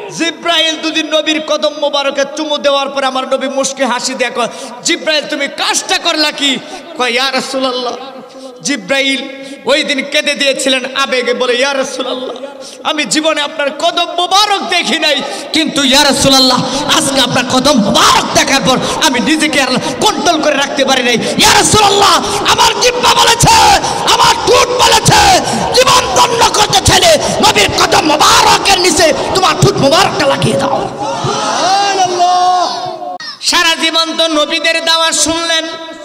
জিব্রাইল দুদিন নবীর কদম মোবারকে চুমু দেওয়ার পরে আমার নবী মুস্কি হাসি দিয়ে কয়, জিব্রাইল তুমি কাজটা করলা কি? কয়, ইয়া রাসূলুল্লাহ, জিব্রাইল ওই দিন কেঁদে দিয়েছিলেন আবেগে, বলে ইয়া রাসূলুল্লাহ আমি জীবনে আপনার কদম মোবারক দেখি নাই, কিন্তু ইয়া রাসূলুল্লাহ আজকে আপনার কদম মোবারক দেখার পর আমি নিজেকে আর কন্ট্রোল করে রাখতে পারি নাই। ইয়া রাসূলুল্লাহ আমার জিহ্বা বলেছে, আমার ঠোঁট বলেছে, জীবন ধন্য করতে ছেলে নবীর কদম মোবারকের নিচে তোমার ঠোঁট মোবারকটা লাগিয়ে দাও। সুবহানাল্লাহ। সারা জীবন তো নবীদের দাওয়াত শুনলেন,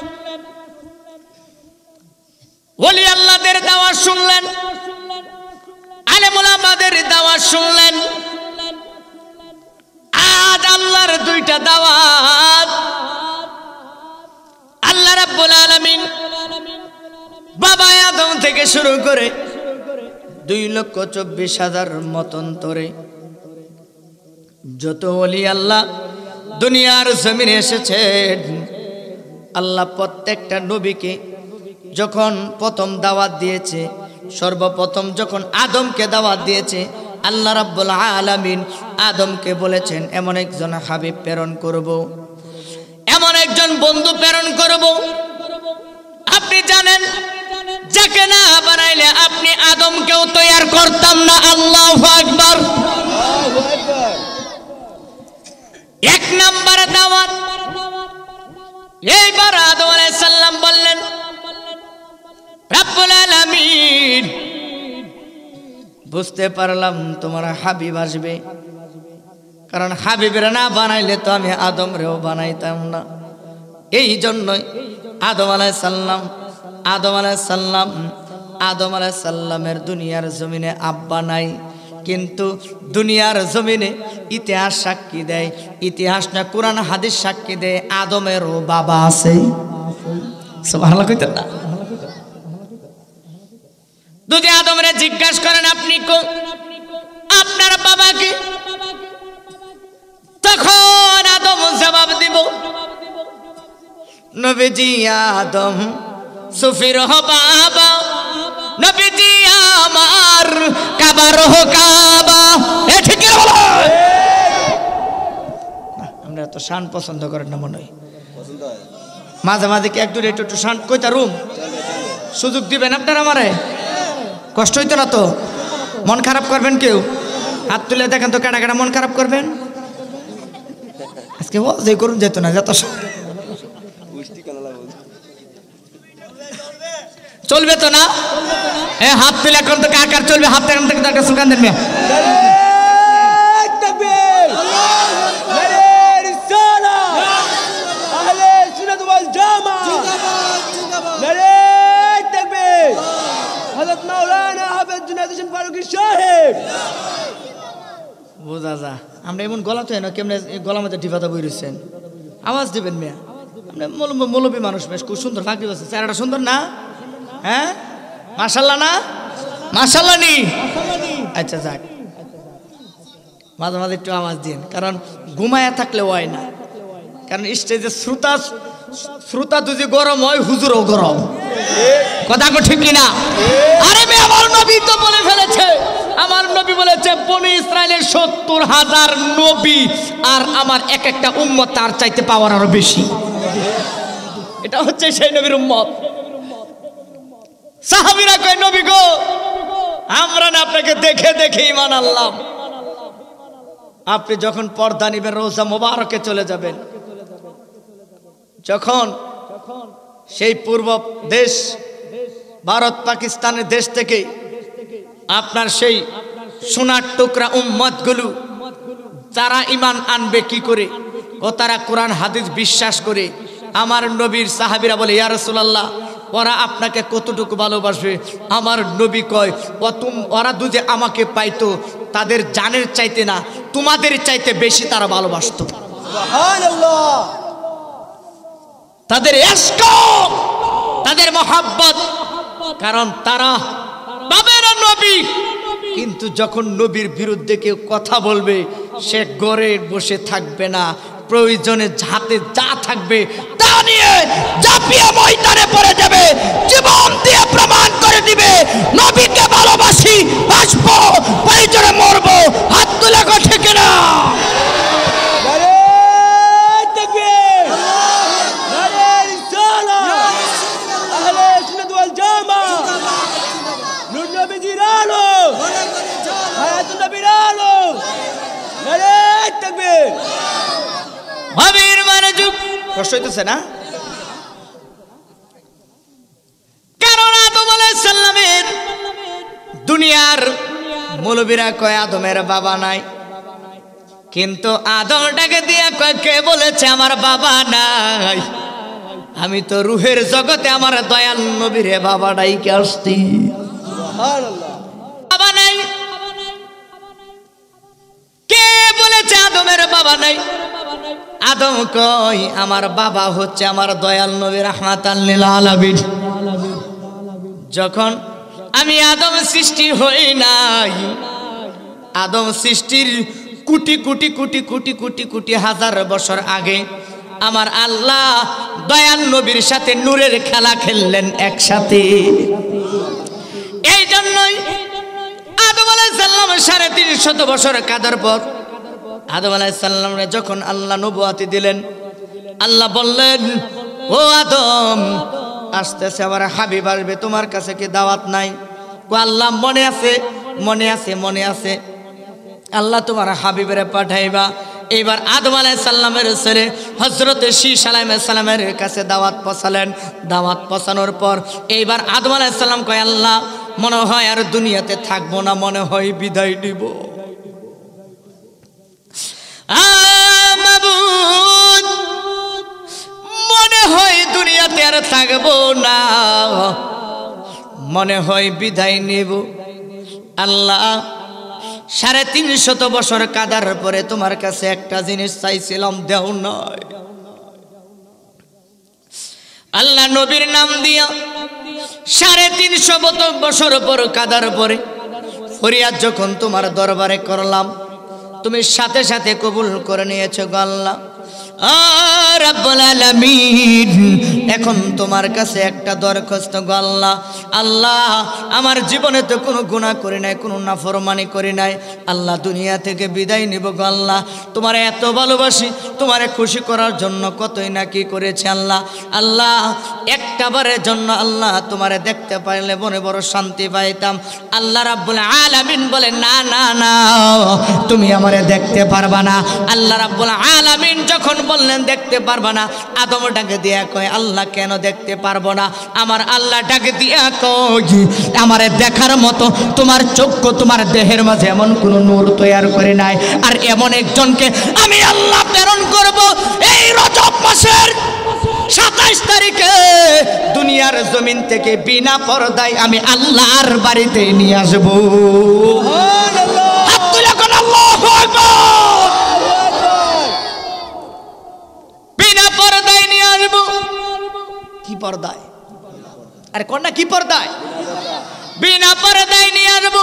ওলি আল্লাহদের দাওয়াত শুনলেন, আলেম ওলামাদের দাওয়াত শুনলেন। আজ আল্লাহর দুইটা দাওয়াত। আল্লাহ রাব্বুল আলামিন বাবা আদম থেকে শুরু করে 2,24,000 মতন্তরে যত ওলি আল্লাহ দুনিয়ার জমিনে এসেছেন, আল্লাহ প্রত্যেকটা নবীকে যখন প্রথম দাওয়াত দিয়েছে, সর্বপ্রথম যখন আদমকে দাওয়াত দিয়েছে, আল্লাহ রাব্বুল আলামিন আদমকে বলেছেন এমন একজন হাবিব প্রেরণ করব, এমন একজন বন্ধু প্রেরণ করব। আপনি জানেন যাকে না বানাইলে আপনি আদমকেও তৈরি করতাম না। আল্লাহু আকবার। এক নাম্বার দাওয়াত। এইবার আদম আলাইহিস সালাম বললেন, রব্বুল আলামিন বুঝতে পারলাম তোমার হাবিব আসবে, কারণ হাবিবের না বানাইলে তো আমি আদম রেও বানাইতাম না। এই জন্যই আদম আলাইহিস সালামের দুনিয়ার জমিনে আব্বা নাই, কিন্তু দুনিয়ার জমিনে ইতিহাস সাক্ষী দেয়, ইতিহাস না কোরআন হাদিস সাক্ষী দেয় আদমেরও বাবা আছে। সুবহানাল্লাহ কইতেন না? যদি আদমরে জিজ্ঞাসা করেন আপনি আপনার বাবাকে, তখন আদম জবাব দিব, নবীজি আদম সুফির বাবা, নবীজি আমার কাবার কাবা। এ ঠিক কি বলো? আমরা তো শান পছন্দ করেন না মনে হয়, মাঝে মাঝে কি একটু একটু শান কইতা রুম সুযোগ দিবেন আপনারা আমারে? কষ্ট হইতো না তো? মন খারাপ করবেন কেউ? হাত তুলে দেখেন তো কাটা কাটা মন খারাপ করবেন। আজকে যে করুন যেত না, যত চলবে তো না? হাত তুলে এখন তো কার কার চলবে? হাত এখন থেকে একটা সুগান দেন। বোঝা যা আমরা এমন গলা তো না, কেমন গলা মধ্যে ডিফাতা বই রয়েছেন, আওয়াজ দিবেন মেয়া। আমরা মৌলবী মানুষ, বেশ খুব সুন্দর ফাঁকি আছে, চেহারাটা সুন্দর না? হ্যাঁ মাশাআল্লাহ না? মাশাআল্লাহ নি? আচ্ছা যাক, মাঝে মাঝে একটু আওয়াজ দিন, কারণ ঘুমায়া থাকলে হয় না, কারণ স্টেজে শ্রোতা যদি গরম হয় হুজুরও গরম। কথা কো ঠিক কিনা? আরে মে আমার নবী তো বলে ফেলেছে, আমার নবী বলেছে বনি ইসরাইলের 70,000 নবী, আর আমার এক একটা উম্মত তার চাইতে পাওয়ার আরো বেশি। এটা হচ্ছে সেই নবীর উম্মত। সাহাবীরা কয় নবী গো, আমরা না আপনাকে দেখে দেখে ঈমান আনলাম। আপনি যখন পর্দা নিবেন, রোজা মোবারকে চলে যাবেন, যখন সেই পূর্ব দেশ ভারত পাকিস্তানের দেশ থেকে আপনার সেই সোনার টুকরা উম্মতগুলো যারা ঈমান আনবে কি করে? ও তারা কোরআন হাদিস বিশ্বাস করে। আমার নবীর সাহাবীরা বলে ইয়া রাসূলুল্লাহ ওরা আপনাকে কতটুকু ভালোবাসবে? আমার নবী কয় ওরা দুজে আমাকে পাইতো তাদের জানের চাইতে না, তোমাদের চাইতে বেশি তারা ভালোবাসতো। সুবহানাল্লাহ। তাদের ইশক, তাদের মহব্বত, কারণ তারা পাবে না নবী, কিন্তু যখন নবীর বিরুদ্ধে কেউ কথা বলবে সে ঘরে বসে থাকবে না, প্রয়োজনে হাতে যা থাকবে তা নিয়ে ঝাঁপিয়ে ময়দানে পড়ে যাবে, জীবন দিয়ে প্রমাণ করে দিবে নবীকে ভালোবাসি, বাঁচবো, প্রয়োজনে মরবো। হাত তুলে ঠিক না? কষ্ট হইতেছে না? কারণ আদম আলাইহিস সালামের দুনিয়ার মৌলবীরা কয় আদমের বাবা নাই, কিন্তু আদমটাকে দিয়ে কয় কে বলেছে আমার বাবা নাই? আমি তো রুহের জগতে আমার দয়াল নবীর বাবা ডাইকে আসছি। বাবা নাই, কে বলেছে আদমের বাবা নাই? আদম কয় আমার বাবা হচ্ছে আমার দয়াল নবী রাহমাতাল লিল আলামিন। যখন আমি আদম সৃষ্টি হই নাই, আদম সৃষ্টির কোটি কোটি কোটি কোটি কোটি কোটি হাজার বছর আগে আমার আল্লাহ দয়াল নবীর সাথে নূরের খেলা খেললেন একসাথে। এই জন্যই আদম আলাইহিস সালাম 350 বছর কাদার পর আদম আলাইহিস সালামকে যখন আল্লাহ নবুয়াতি দিলেন, আল্লাহ বললেন ও আদম আসতেছে আমার হাবিব আসবে, তোমার কাছে কি দাওয়াত নাই? আল্লাহ মনে আছে মনে আছে মনে আছে, আল্লাহ তোমার হাবিবের পাঠাইবা। এইবার আদম আলাইহিস সালামের ছেলে হযরত শীশ আলাইহিস সালামের কাছে দাওয়াত পৌঁছালেন। দাওয়াত পৌঁছানোর পর এইবার আদম আলাইহিস সালাম কয় আল্লাহ মনে হয় আর দুনিয়াতে থাকবো না, মনে হয় বিদায় নিব। মাবুদ মনে হয় দুনিয়াতে আর থাকবো না, মনে হয় বিদায় নিব। আল্লাহ 350 বছর কাদার পরে তোমার কাছে একটা জিনিস চাইছিলাম, দেও নাই। আল্লাহ নবীর নাম দিয়া 350 বছর পর কাদার পরে ফরিয়াদ যখন তোমার দরবারে করলাম, তুমি সাথে সাথে কবুল করে নিয়েছো গো আল্লাহ। রব্বুল আলামিন এখন তোমার কাছে একটা দরখাস্ত গো আল্লাহ। আল্লাহ আমার জীবনে তো কোনো গুনাহ করি নাই, কোনো নাফরমানি করি নাই। আল্লাহ দুনিয়া থেকে বিদায় নিব গো আল্লাহ। তোমার এত ভালোবাসি, তোমারে খুশি করার জন্য কতই না কি করেছি আল্লাহ। আল্লাহ একটা বারের জন্য আল্লাহ তোমারে দেখতে পাইলে মনে বড় শান্তি পাইতাম। আল্লাহ রাব্বুল আলামিন বলে না না না তুমি আমারে দেখতে পারবা না। আল্লাহ রাব্বুল আলামিন যখন বললেন দেখতে পারবা না, আদম ডাকে দিয়া কয় আল্লাহ কেন দেখতে পারবো না? আমার আল্লাহ ডাকে দিয়া কয় আমারে দেখার মতো তোমার চক্ষু তোমার দেহের মাঝে এমন কোন নূর তৈরি করে নাই, আর এমন একজনকে আমি আল্লাহ প্রেরণ করব এই রজব মাসের 27 তারিখে দুনিয়ার জমিন থেকে বিনা পর্দায় আমি আল্লাহর বাড়িতে নিয়ে আসবো। আল্লাহু আকবার। বিনা পর্দায় নিয়ে আসবো। কি পর্দায়? আরে কন্যা কি পর্দায়? বিনা পর্দায় নিয়ে আসবো।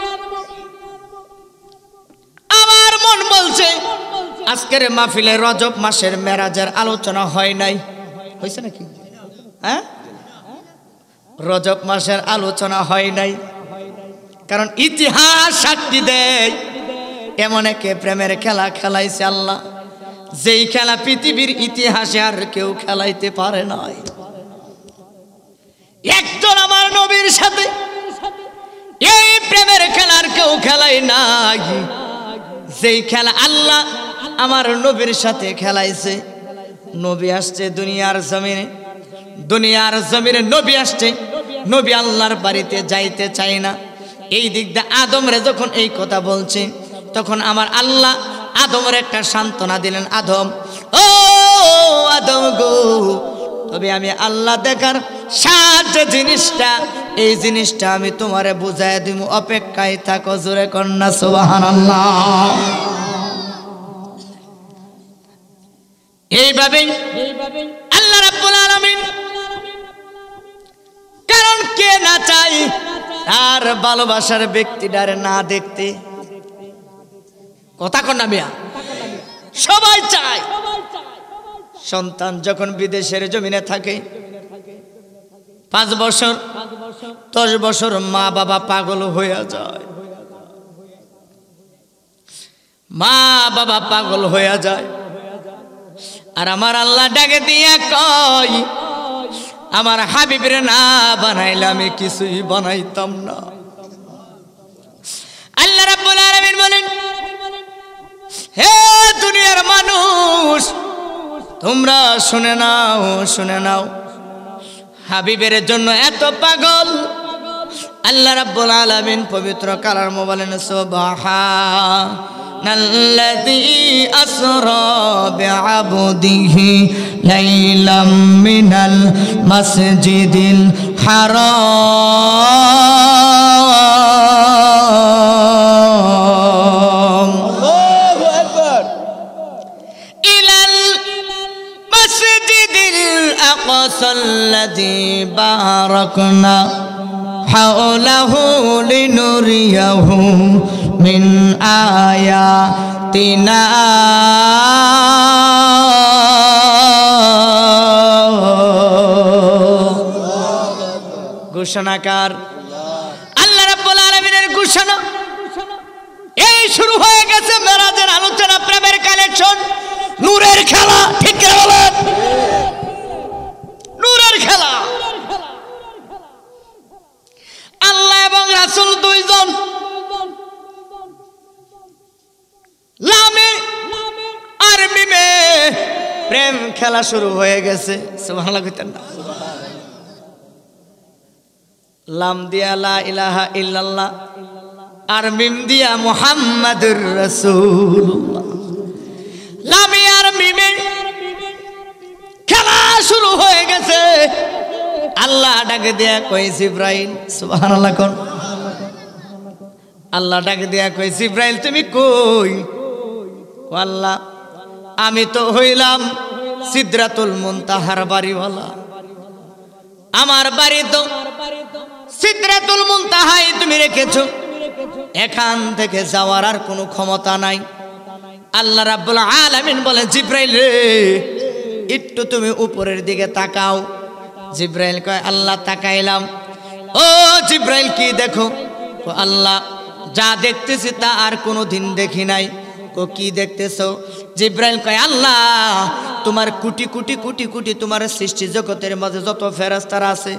আমার মন বলছে আজকের মাহফিলে রজব মাসের মেরাজের আলোচনা হয় নাই, হয়েছে নাকি? হ্যাঁ, রজব মাসের আলোচনা হয় নাই, কারণ ইতিহাস সাক্ষী দেয় এমন একে প্রেমের খেলা খেলাইছে আল্লাহ, যেই খেলা পৃথিবীর ইতিহাসে আর কেউ খেলাইতে পারে নাই। একজন আমার নবীর সাথে এই প্রেমের খেলার কেউ খেলাই নাই, যেই খেলা আল্লাহ আমার নবীর সাথে খেলাইছে। নবী আসছে দুনিয়ার জমিনে, দুনিয়ার জমিনে নবী আসছে, নবী আল্লাহর বাড়িতে যাইতে চায় না। এই দিক দিয়ে আদমরে যখন এই কথা বলছে, তখন আমার আল্লাহ আদমের একটা সান্ত্বনা দিলেন, আদম ও আদম গো, তবে আমি আল্লাহ দেখার সাত জিনিসটা, এই জিনিসটা আমি তোমারে বুঝাই দিব, অপেক্ষায় থাকো। জোরে কন্যা সুবহানাল্লাহ। এইভাবেই আল্লাহ রাব্বুল আলামিন, কারণ কে না চাই তার ভালোবাসার ব্যক্তিটারে না দেখতে? কথা কন্যা মিয়া, সবাই চায় সন্তান যখন বিদেশের জমিনে থাকে 5 বছর 10 বছর মা বাবা পাগল হয়ে যায়, মা বাবা পাগল হয়ে যায়। আর আমার আল্লাহ ডাকে দিয়া কয় আমার হাবিবের না বানাইলে আমি কিছুই বানাইতাম না। আল্লাহ রাব্বুল আলামিন বলেন, হে দুনিয়ার মানুষ, তোমরা শুনে নাও হাবিবের জন্য এত পাগল আল্লাহ রাব্বুল আলামিন পবিত্র কালামে বলেন সুবহানাল্লাযী আসরা বিআবদিহি লাইলাম মিনাল মাসজিদিল হারাম আল্লাহু আকবার ইলাল মাসজিদিল আকসাল্লাযী বারাকনা হাওলাহু লিনুরিয়াহু মিন আয়াতিনা ঘোষণাকার আল্লাহ রাব্বুল আলামিনের ঘোষণা এই শুরু হয়ে গেছে মেরাজের আলোচনা প্রেমের কালেকশন নূরের খেলা ঠিক করে বলেন নূরের খেলা আল্লাহ এবং রাসূল দুইজন লামে আর মিমে প্রেম খেলা শুরু হয়ে গেছে সুবহানাল্লাহ কইতেন না লাম দিয়া লা ইলাহা ইল্লাল্লাহ আর মিম দিয়া মুহাম্মাদুর রাসূলুল্লাহ লামে আর মিমে খেলা শুরু হয়ে গেছে আল্লাহ ডাকে দেয়া কই জিবরাইল সুবহানাল্লাহ কোন আল্লাহ ডাকে দেয়া কই জিবরাইল তুমি কই ও আল্লাহ আমি তো হইলাম সিদরাতুল মুনতাহার বাড়িওয়ালা আমার বাড়ি তো সিদরাতুল মুনতাহায় তুমি রেখেছো এখান থেকে যাওয়ার আর কোনো ক্ষমতা নাই আল্লাহ রাব্বুল আলামিন বলে জিবরাইল রে একটু তুমি উপরের দিকে তাকাও জিবরাইল কয় আল্লাহ তাকাইলাম ও জিবরাইল কি দেখো ও আল্লাহ যা দেখতেছি তা আর কোনো দিন দেখি নাই কো কি দেখতেছো জিবরাইল কয় আল্লাহ তোমার কোটি কোটি কোটি কোটি তোমার সৃষ্টি জগতের মাঝে যত ফেরেশতারা আছে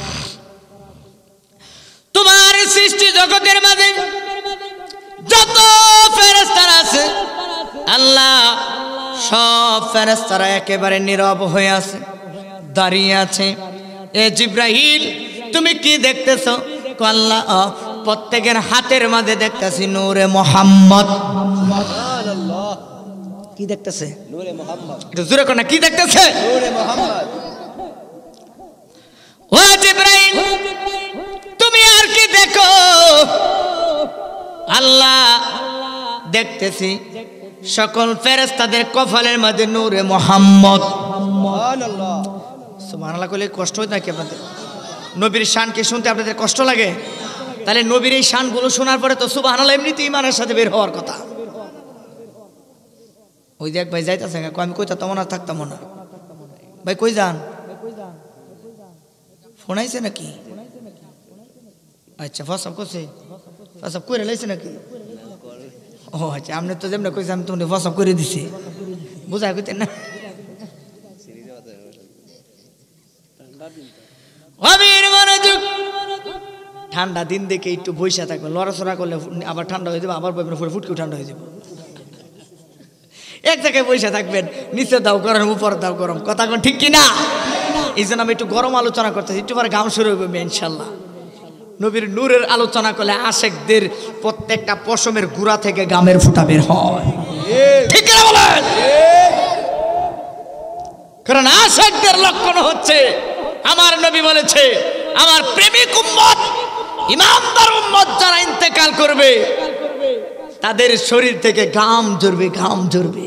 তোমার সৃষ্টি জগতের মাঝে যত ফেরেশতারা আছে আল্লাহ সব ফেরেশতারা একেবারে নীরব হয়ে আছে দাঁড়িয়ে আছে এ জিবরাইল তুমি কি দেখতেছো কো আল্লাহ প্রত্যেকের হাতের মাঝে দেখতেছি নূরে মুহাম্মদ সুবহানাল্লাহ কি দেখতেছে নূরে মুহাম্মদ একটু জোরে কোনা কি দেখতেছে নূরে মুহাম্মদ ও জিবরাইল তুমি আর কি দেখো আল্লাহ দেখতেছি সকল ফেরেশতাদের কপালের মধ্যে নূরে মুহাম্মদ সুবহানাল্লাহ সুবহানাল্লাহ কইলে কষ্ট হয় নাকি আপনাদের নবীর শান কি শুনতে আপনাদের কষ্ট লাগে তাহলে নবীর এই শানগুলো শোনার পরে তো সুবহানাল্লাহ এমনিতেই ইমানের সাথে বের হওয়ার কথা ওই দেখ ভাই যাইতাছে আমি কইতা তেমন আর থাকতাম না ভাই কই যান ফোন আইছে নাকি আচ্ছা ফসব করছে ফসব করে লাইছে নাকি ও আচ্ছা আপনি তো যেমন কইছে আমি তোমাকে ফসব করে দিছি বুঝাই কইতেন না ঠান্ডা দিন দেখে একটু বৈশা থাকবে লড়াচড়া করলে আবার ঠান্ডা হয়ে যাবে আবার ফুটকেও ঠান্ডা হয়ে যাবে এক জায়গায় বৈশা থাকবেন নিচে দাও গরম উপর দাও গরম কথা কোন ঠিক কিনা এই জন্য আমি একটু গরম আলোচনা করতেছি একটু পরে গাম শুরু হবে ইনশাল্লাহ নবীর নূরের আলোচনা করলে আশেকদের প্রত্যেকটা পশমের গুড়া থেকে গামের ফুটা বের হয় ঠিক কিনা বলেন কারণ আশেকদের লক্ষণ হচ্ছে আমার নবী বলেছে আমার প্রেমিক উম্মত ইমানদার উম্মত যারা ইন্তেকাল করবে তাদের শরীর থেকে ঘাম ঝরবে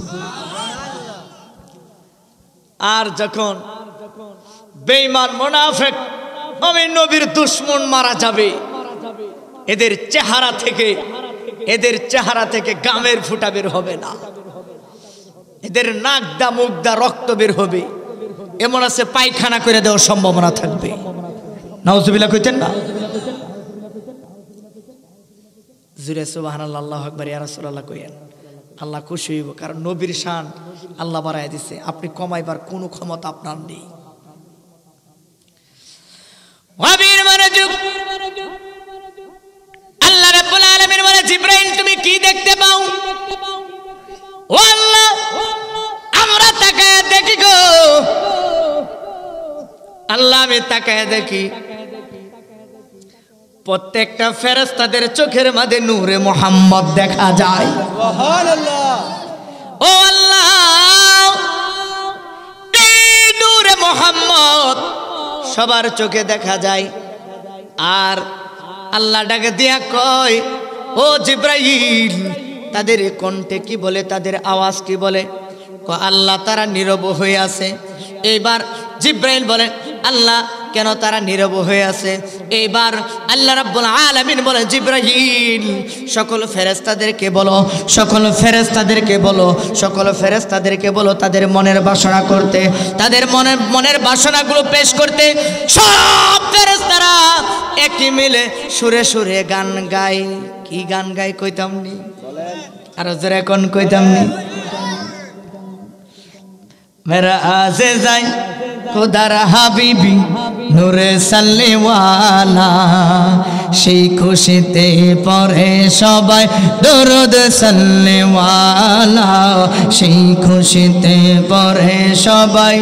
আর যখন বেঈমান মুনাফিক আমি নবীর দুশমন মারা যাবে এদের চেহারা থেকে গামের ফুটা বের হবে না এদের নাকদা মুখদা রক্ত বের হবে এমন আছে পায়খানা করে দেওয়ার সম্ভাবনা থাকবে নাউজুবিল্লাহ কইতেন না জুরে সুবহানাল্লাহ আল্লাহু আকবার ইয়া রাসূলুল্লাহ কইেন আল্লাহ খুশি হইব কারণ নবীর শান আল্লাহ বাড়ায় দিয়েছে আপনি কমাইবার কোনো ক্ষমতা আপনার নেই ওয়াবির মনোযোগ আল্লাহ রাব্বুল আলামিন বলে জিবরাইল তুমি কি দেখতে পাও ও আল্লাহ আমরা তাকায় আল্লাহ আমি তাকায় দেখি প্রত্যেকটা ফেরেশতাদের চোখের মাঝে নূরে মুহাম্মদ দেখা যায়। সুবহানাল্লাহ। ও আল্লাহ, এই নূরে মুহাম্মদ সবার চোখে দেখা যায়। আর আল্লাহ ডাকে দিয়া কয়, ও জিব্রাইল, তাদের কণ্ঠে কি বলে, তাদের আওয়াজ কি বলে? আল্লাহ তারা নীরব হয়ে আছে। এইবার জিব্রাইল বলেন, আল্লাহ কেন তারা নীরব হয়ে আছে? এইবার আল্লাহ রাব্বুল আলামিন বলে, জিব্রাইল সকল ফেরেশতাদেরকে বলো, সকল ফেরেশতাদেরকে বলো, সকল ফেরেশতাদেরকে বলো তাদের মনের বাসনা করতে, তাদের মনের বাসনাগুলো পেশ করতে। সব ফেরেশতারা একই মিলে সুরে সুরে গান গায়। কি গান গায় কইতাম নি? আর জোরে কোন কইতাম নি? মেরা আজে যাই খুদার হাবিবি নূরে সাল্লিওয়ালা, সেই খুশিতে পড়ে সবাই দরুদ সাল্লিওয়ালা, সেই খুশিতে পড়ে সবাই।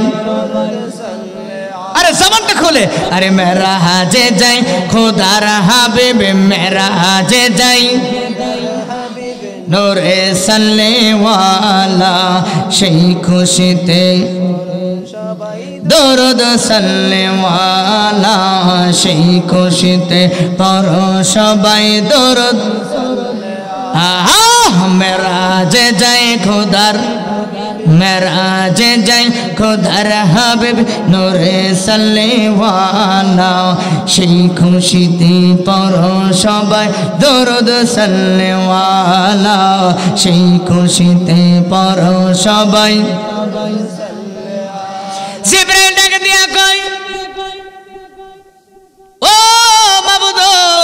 আরে জবানটা খোলে। আরে মেরা হাজে যাই খুদার হাবিবি, মেরা হাজে যাই নূরে সাল্লিওয়ালা, সেই খুশিতে দরুদ সাল্লিওয়ালা, সেই খুশিতে পড়ো সবাই দরুদ। মেরাজে যাই খুদার, মেরাজে যাই খুদার হাবিব নূরে সাল্লিওয়ালা, সেই খুশিতে পড়ো সবাই দরুদ সাল্লিওয়ালা, সেই খুশিতে পড়ো সবাই। জিবরাইল ডাক দিয়া কই, ও মাবুদ,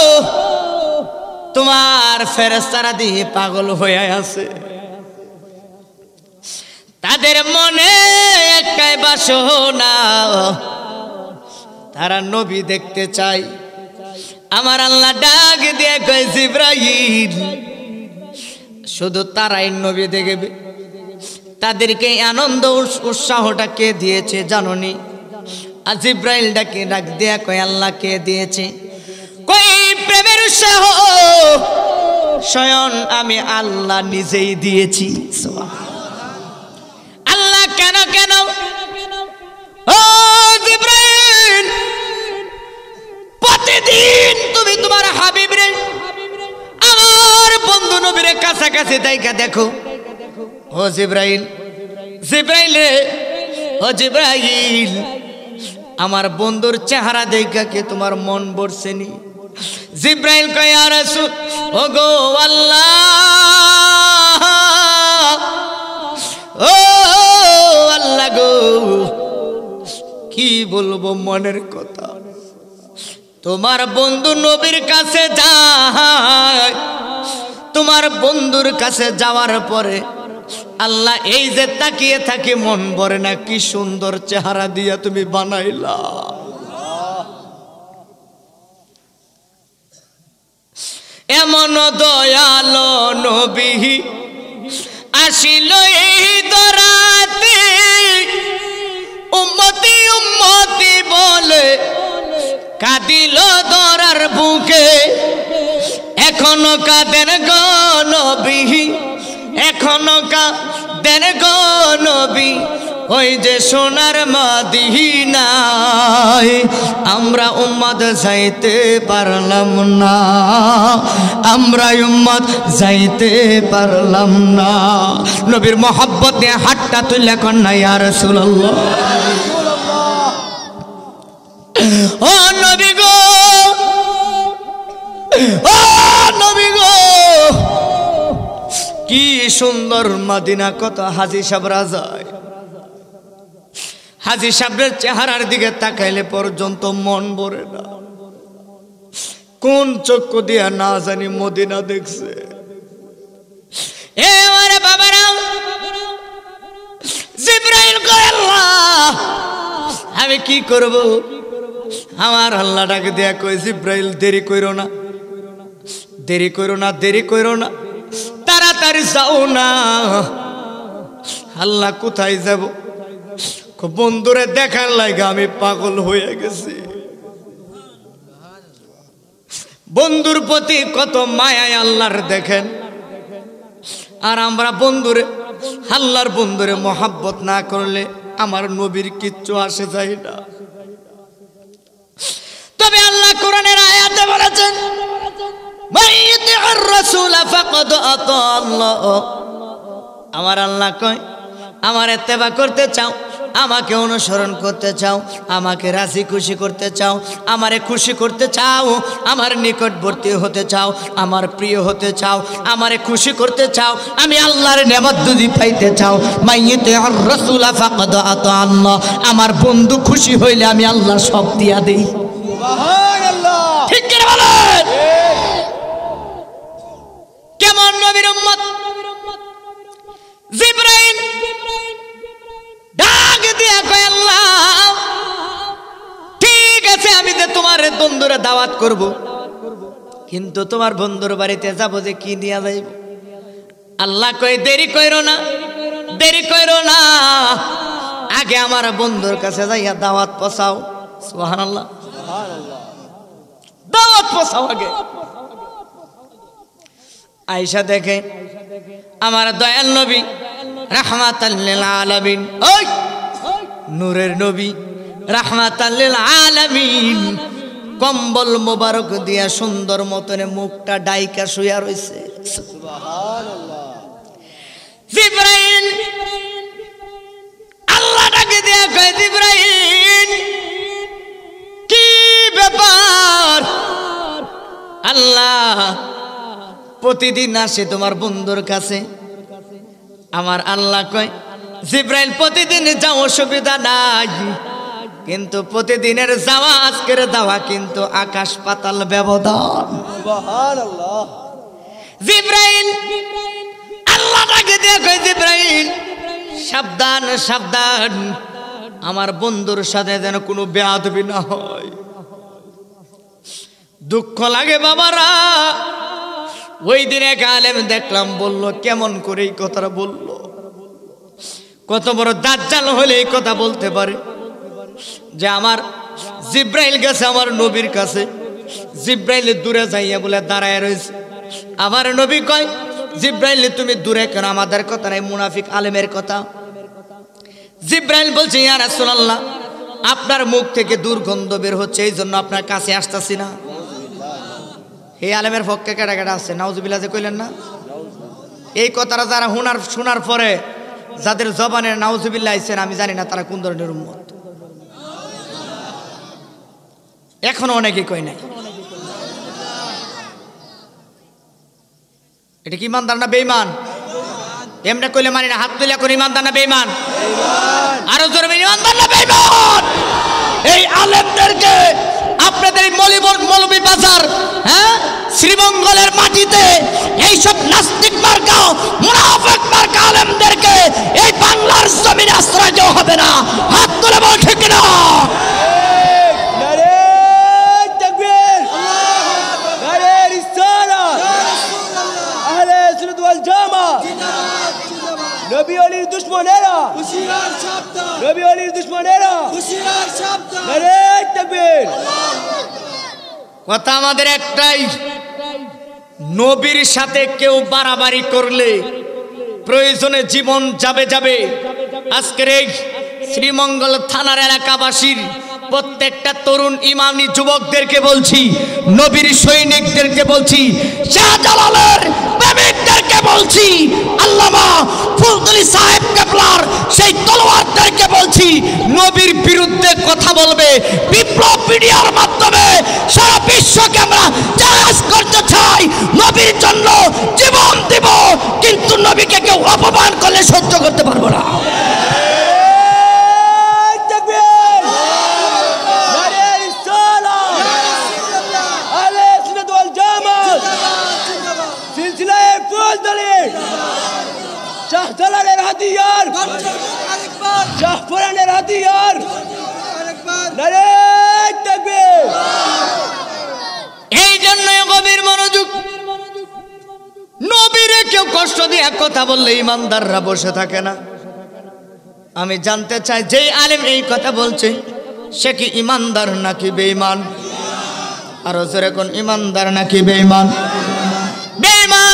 তোমার ফেরেশতারা দিয়ে পাগল হয়ে আছে। তাদের মনে একটাই বাসনা, তারা নবী দেখতে চায়। আমার আল্লাহ ডাক দিয়ে কয়, জিবরাইল শুধু তারাই নবী দেখবে। তাদেরকে আনন্দ উৎসাহটা কে দিয়েছে জানোনি? আর জিবরাইল ডাকে ডাক দিয়া কয়, আল্লাহ কে দিয়েছে? কই প্রেমের উৎসাহ স্বয়ং আমি আল্লাহ নিজেই দিয়েছি। আল্লাহ কেন কেন? ও জিবরাইল, প্রতিদিন তুমি তোমার হাবিব রে, আমার বন্ধু নবীরে কাছাকাছি দেখা দেখো। ও জিবরাইল, জিবরাইল রে, ও জিবরাইল, আমার বন্ধুর চেহারা দেখা কি তোমার মন ভরছেনি? জিবরাইল কয়, ইয়া রাসূল, ও গো আল্লাহ, ও আল্লাহ গো, কি বলবো মনের কথা। তোমার বন্ধু নবীর কাছে যায়, তোমার বন্ধুর কাছে যাওয়ার পরে আল্লাহ এই যে তাকিয়ে থাকে মন ভরে না, কি সুন্দর চেহারা দিয়া তুমি বানাইলা। এমন দয়ালো নবী আসিল এই দরাতে, উম্মতি উম্মতি বলে কাঁদিল দরার বুকে। এখনো কাঁদেন গো নবী, এখনো কাঁদেন গো নবী, ওই যে সোনার মদিনায়। আমরা উম্মত যাইতে পারলাম না, আমরা উম্মত যাইতে পারলাম না। নবীর মহব্বতে হাতটা তুলে কন্যা, ইয়া রাসূলুল্লাহ, ও নবী গো, ও নবী গো, কি সুন্দর মদিনা, কত হাজী সাহেবরা যায়। হাজী সাহেবের চেহারার দিকে তাকাইলে পর্যন্ত মন ভরে না। কোন চক্ষু দিয়া না জানি মদিনা দেখছে। এবারে বাবারা, জিবরাইল কয়, আল্লাহ আমি কি করব? আমার আল্লাহ ডাকে দেয়া কয়, জিবরাইল দেরি কইরো না, দেরি কইরো না, দেরি কইরো না, তাড়াতাড়ি যাও না। আল্লাহ কোথায় যাব? বন্ধুরে দেখার লাগে আমি পাগল হয়ে গেছি। বন্ধুর প্রতি কত মায়ায় আল্লাহর দেখেন, আর আমরা বন্ধুরে আল্লাহর বন্ধুরে মহাব্বত না করলে আমার নবীর কিচ্ছু আসে যায় না। তবে আল্লাহ কোরআনের আয়াতে বলেছেন মাইয়ুতিউর রাসূল ফাকাদ আতা আল্লাহ। আমার আল্লাহ কয় আমার ইত্তেবা করতে চাও, আমাকে অনুসরণ করতে চাও, আমাকে রাজি খুশি করতে চাও, আমারে খুশি করতে চাও, আমার নিকটবর্তী হতে চাও, আমার প্রিয় হতে চাও, আমারে খুশি করতে চাও, আমি আল্লাহর নেয়ামত যদি পাইতে চাও, মাইয়ুতিউর রাসূল ফাকাদ আতা আল্লাহ। আমার বন্ধু খুশি হইলে আমি আল্লাহ সব দিয়া দেই। সুবহানাল্লাহ, ঠিক করে বলেন। কেমন নবীর উম্মত? জিবরাইল ডাক দিয়া কয় আল্লাহ ঠিক আছে আমি যে তোমার বন্ধুরে দাওয়াত করব, কিন্তু তোমার বন্ধুর বাড়িতে যাব যে কি নিয়ে যাইব? আল্লাহ কয় দেরি কইরো না, দেরি কইরো না, আগে আমার বন্ধুর কাছে যাইয়া দাওয়াত পৌঁছাও। সুবহানাল্লাহ, দাওয়াত পৌঁছাও আগে। আয়েশা দেখে আমার দয়াল নবী রাহমাতাল লিল আলামিন, ওই নূরের নবী রাহমাতাল লিল আলামিন কম্বল মোবারক দিয়া সুন্দর মতনে মুখটা ডাইকা শুয়া রইছে। সুবহানাল্লাহ। জিবরাইল আল্লাহ ডাকে দিয়া কয় জিবরাইল কি ব্যাপার? আল্লাহ প্রতিদিন আসে তোমার বন্ধুর কাছে। আমার আল্লাহ কয় জিবরাইল প্রতিদিন যাও অসুবিধা নাই, কিন্তু প্রতিদিনের যাওয়া আজকের যাওয়া কিন্তু আকাশ পাতাল ব্যবধান। সুবহানাল্লাহ। জিবরাইল আল্লাহ ডাকে দিয়ে কয় জিবরাইল সাবধান সাবধান, আমার বন্ধুর সাথে যেন কোনো বেয়াদবি না হয়। দুঃখ লাগে বাবারা। ওই দিন এক আলেম দেখলাম বলল, কেমন করে এই কথাটা বলল? কত বড় দাজ্জাল হলে এই কথা বলতে পারে যে আমার জিবরাইল গেছে আমার নবীর কাছে, জিবরাইল দূরে যাইয়া বলে দাঁড়ায় রয়েছে। আমার নবী কয় জিবরাইল তুমি দূরে কেন? আমাদের কথা নাই, মুনাফিক আলেমের কথা। জিবরাইল বলছে ইয়া রাসূলুল্লাহ আপনার মুখ থেকে দুর্গন্ধ বের হচ্ছে, এই জন্য আপনার কাছে আসতেছি না। এই আলেমের পক্ষে কেটা কেটা আছে? নাউজুবিল্লাহ যে কইলেন না, এই কথাটা যারা শোনার পরে যাদের জবানে নাউজুবিল্লাহ আইছেন আমি জানি না তারা কোন ধরনের উম্মত। এখনো অনেকে কই নাই। এটা কি ইমানদার না বেঈমান? এমনি কইলে মানি না, হাত তুলে করে ইমানদার না বেঈমান? আরো জোরে ইমানদার না বেঈমান? এই আলেমদেরকে আপনাদের মৌলভী বাজার, হ্যাঁ, শ্রীমঙ্গলের মাটিতে এইসব নাস্তিক মার্কা মুনাফিক মার্কা আলেমদেরকে এই বাংলার জমিনে আশ্রয় দেওয়া হবে না। হাত তুলে বল ঠিক না? নারে তাকবীর, নারে রিসালাত, আহলে সুন্নাত ওয়াল জামাত। নবী ওলির দুশমনেরা হুশিয়ার সাবধান, নবী ওলির দুশমনেরা হুশিয়ার সাবধান। নারে তাকবীর। কথা আমাদের একটাই, নবীর সাথে কেউ বাড়াবাড়ি করলে প্রয়োজনে জীবন যাবে যাবে। আজকের এই শ্রীমঙ্গল থানার এলাকাবাসীর প্রত্যেকটা তরুণ ইমানি যুবকদেরকে বলছি, নবীর সৈনিকদেরকে বলছি, শাহজালালের প্রেমিকদেরকে বলছি, আল্লামা ফুলতলি সাহেব কেবলার সেই তলোয়ারদেরকে বলছি, নবীর বিরুদ্ধে কথা বলবে বিপ্লব মিডিয়ার মাধ্যমে সারা বিশ্বকে আমরা চ্যালেঞ্জ করতে চাই। নবীর জন্য জীবন দেব, কিন্তু নবীকে কেউ অপমান করলে সহ্য করতে পারবো না। শাহজালালের হাতিয়ার, শাহপুরানের হাতিয়ার, নারে তাকবীর। এই জন্য গভীর মনোযোগ। নবীরে কেউ কষ্ট দিয়ে কথা বললে ইমানদাররা বসে থাকে না। আমি জানতে চাই যেই আলেম এই কথা বলছে সে কি ইমানদার নাকি বেঈমান? আরো জোরে কোন ইমানদার নাকি বেঈমান? বেঈমান।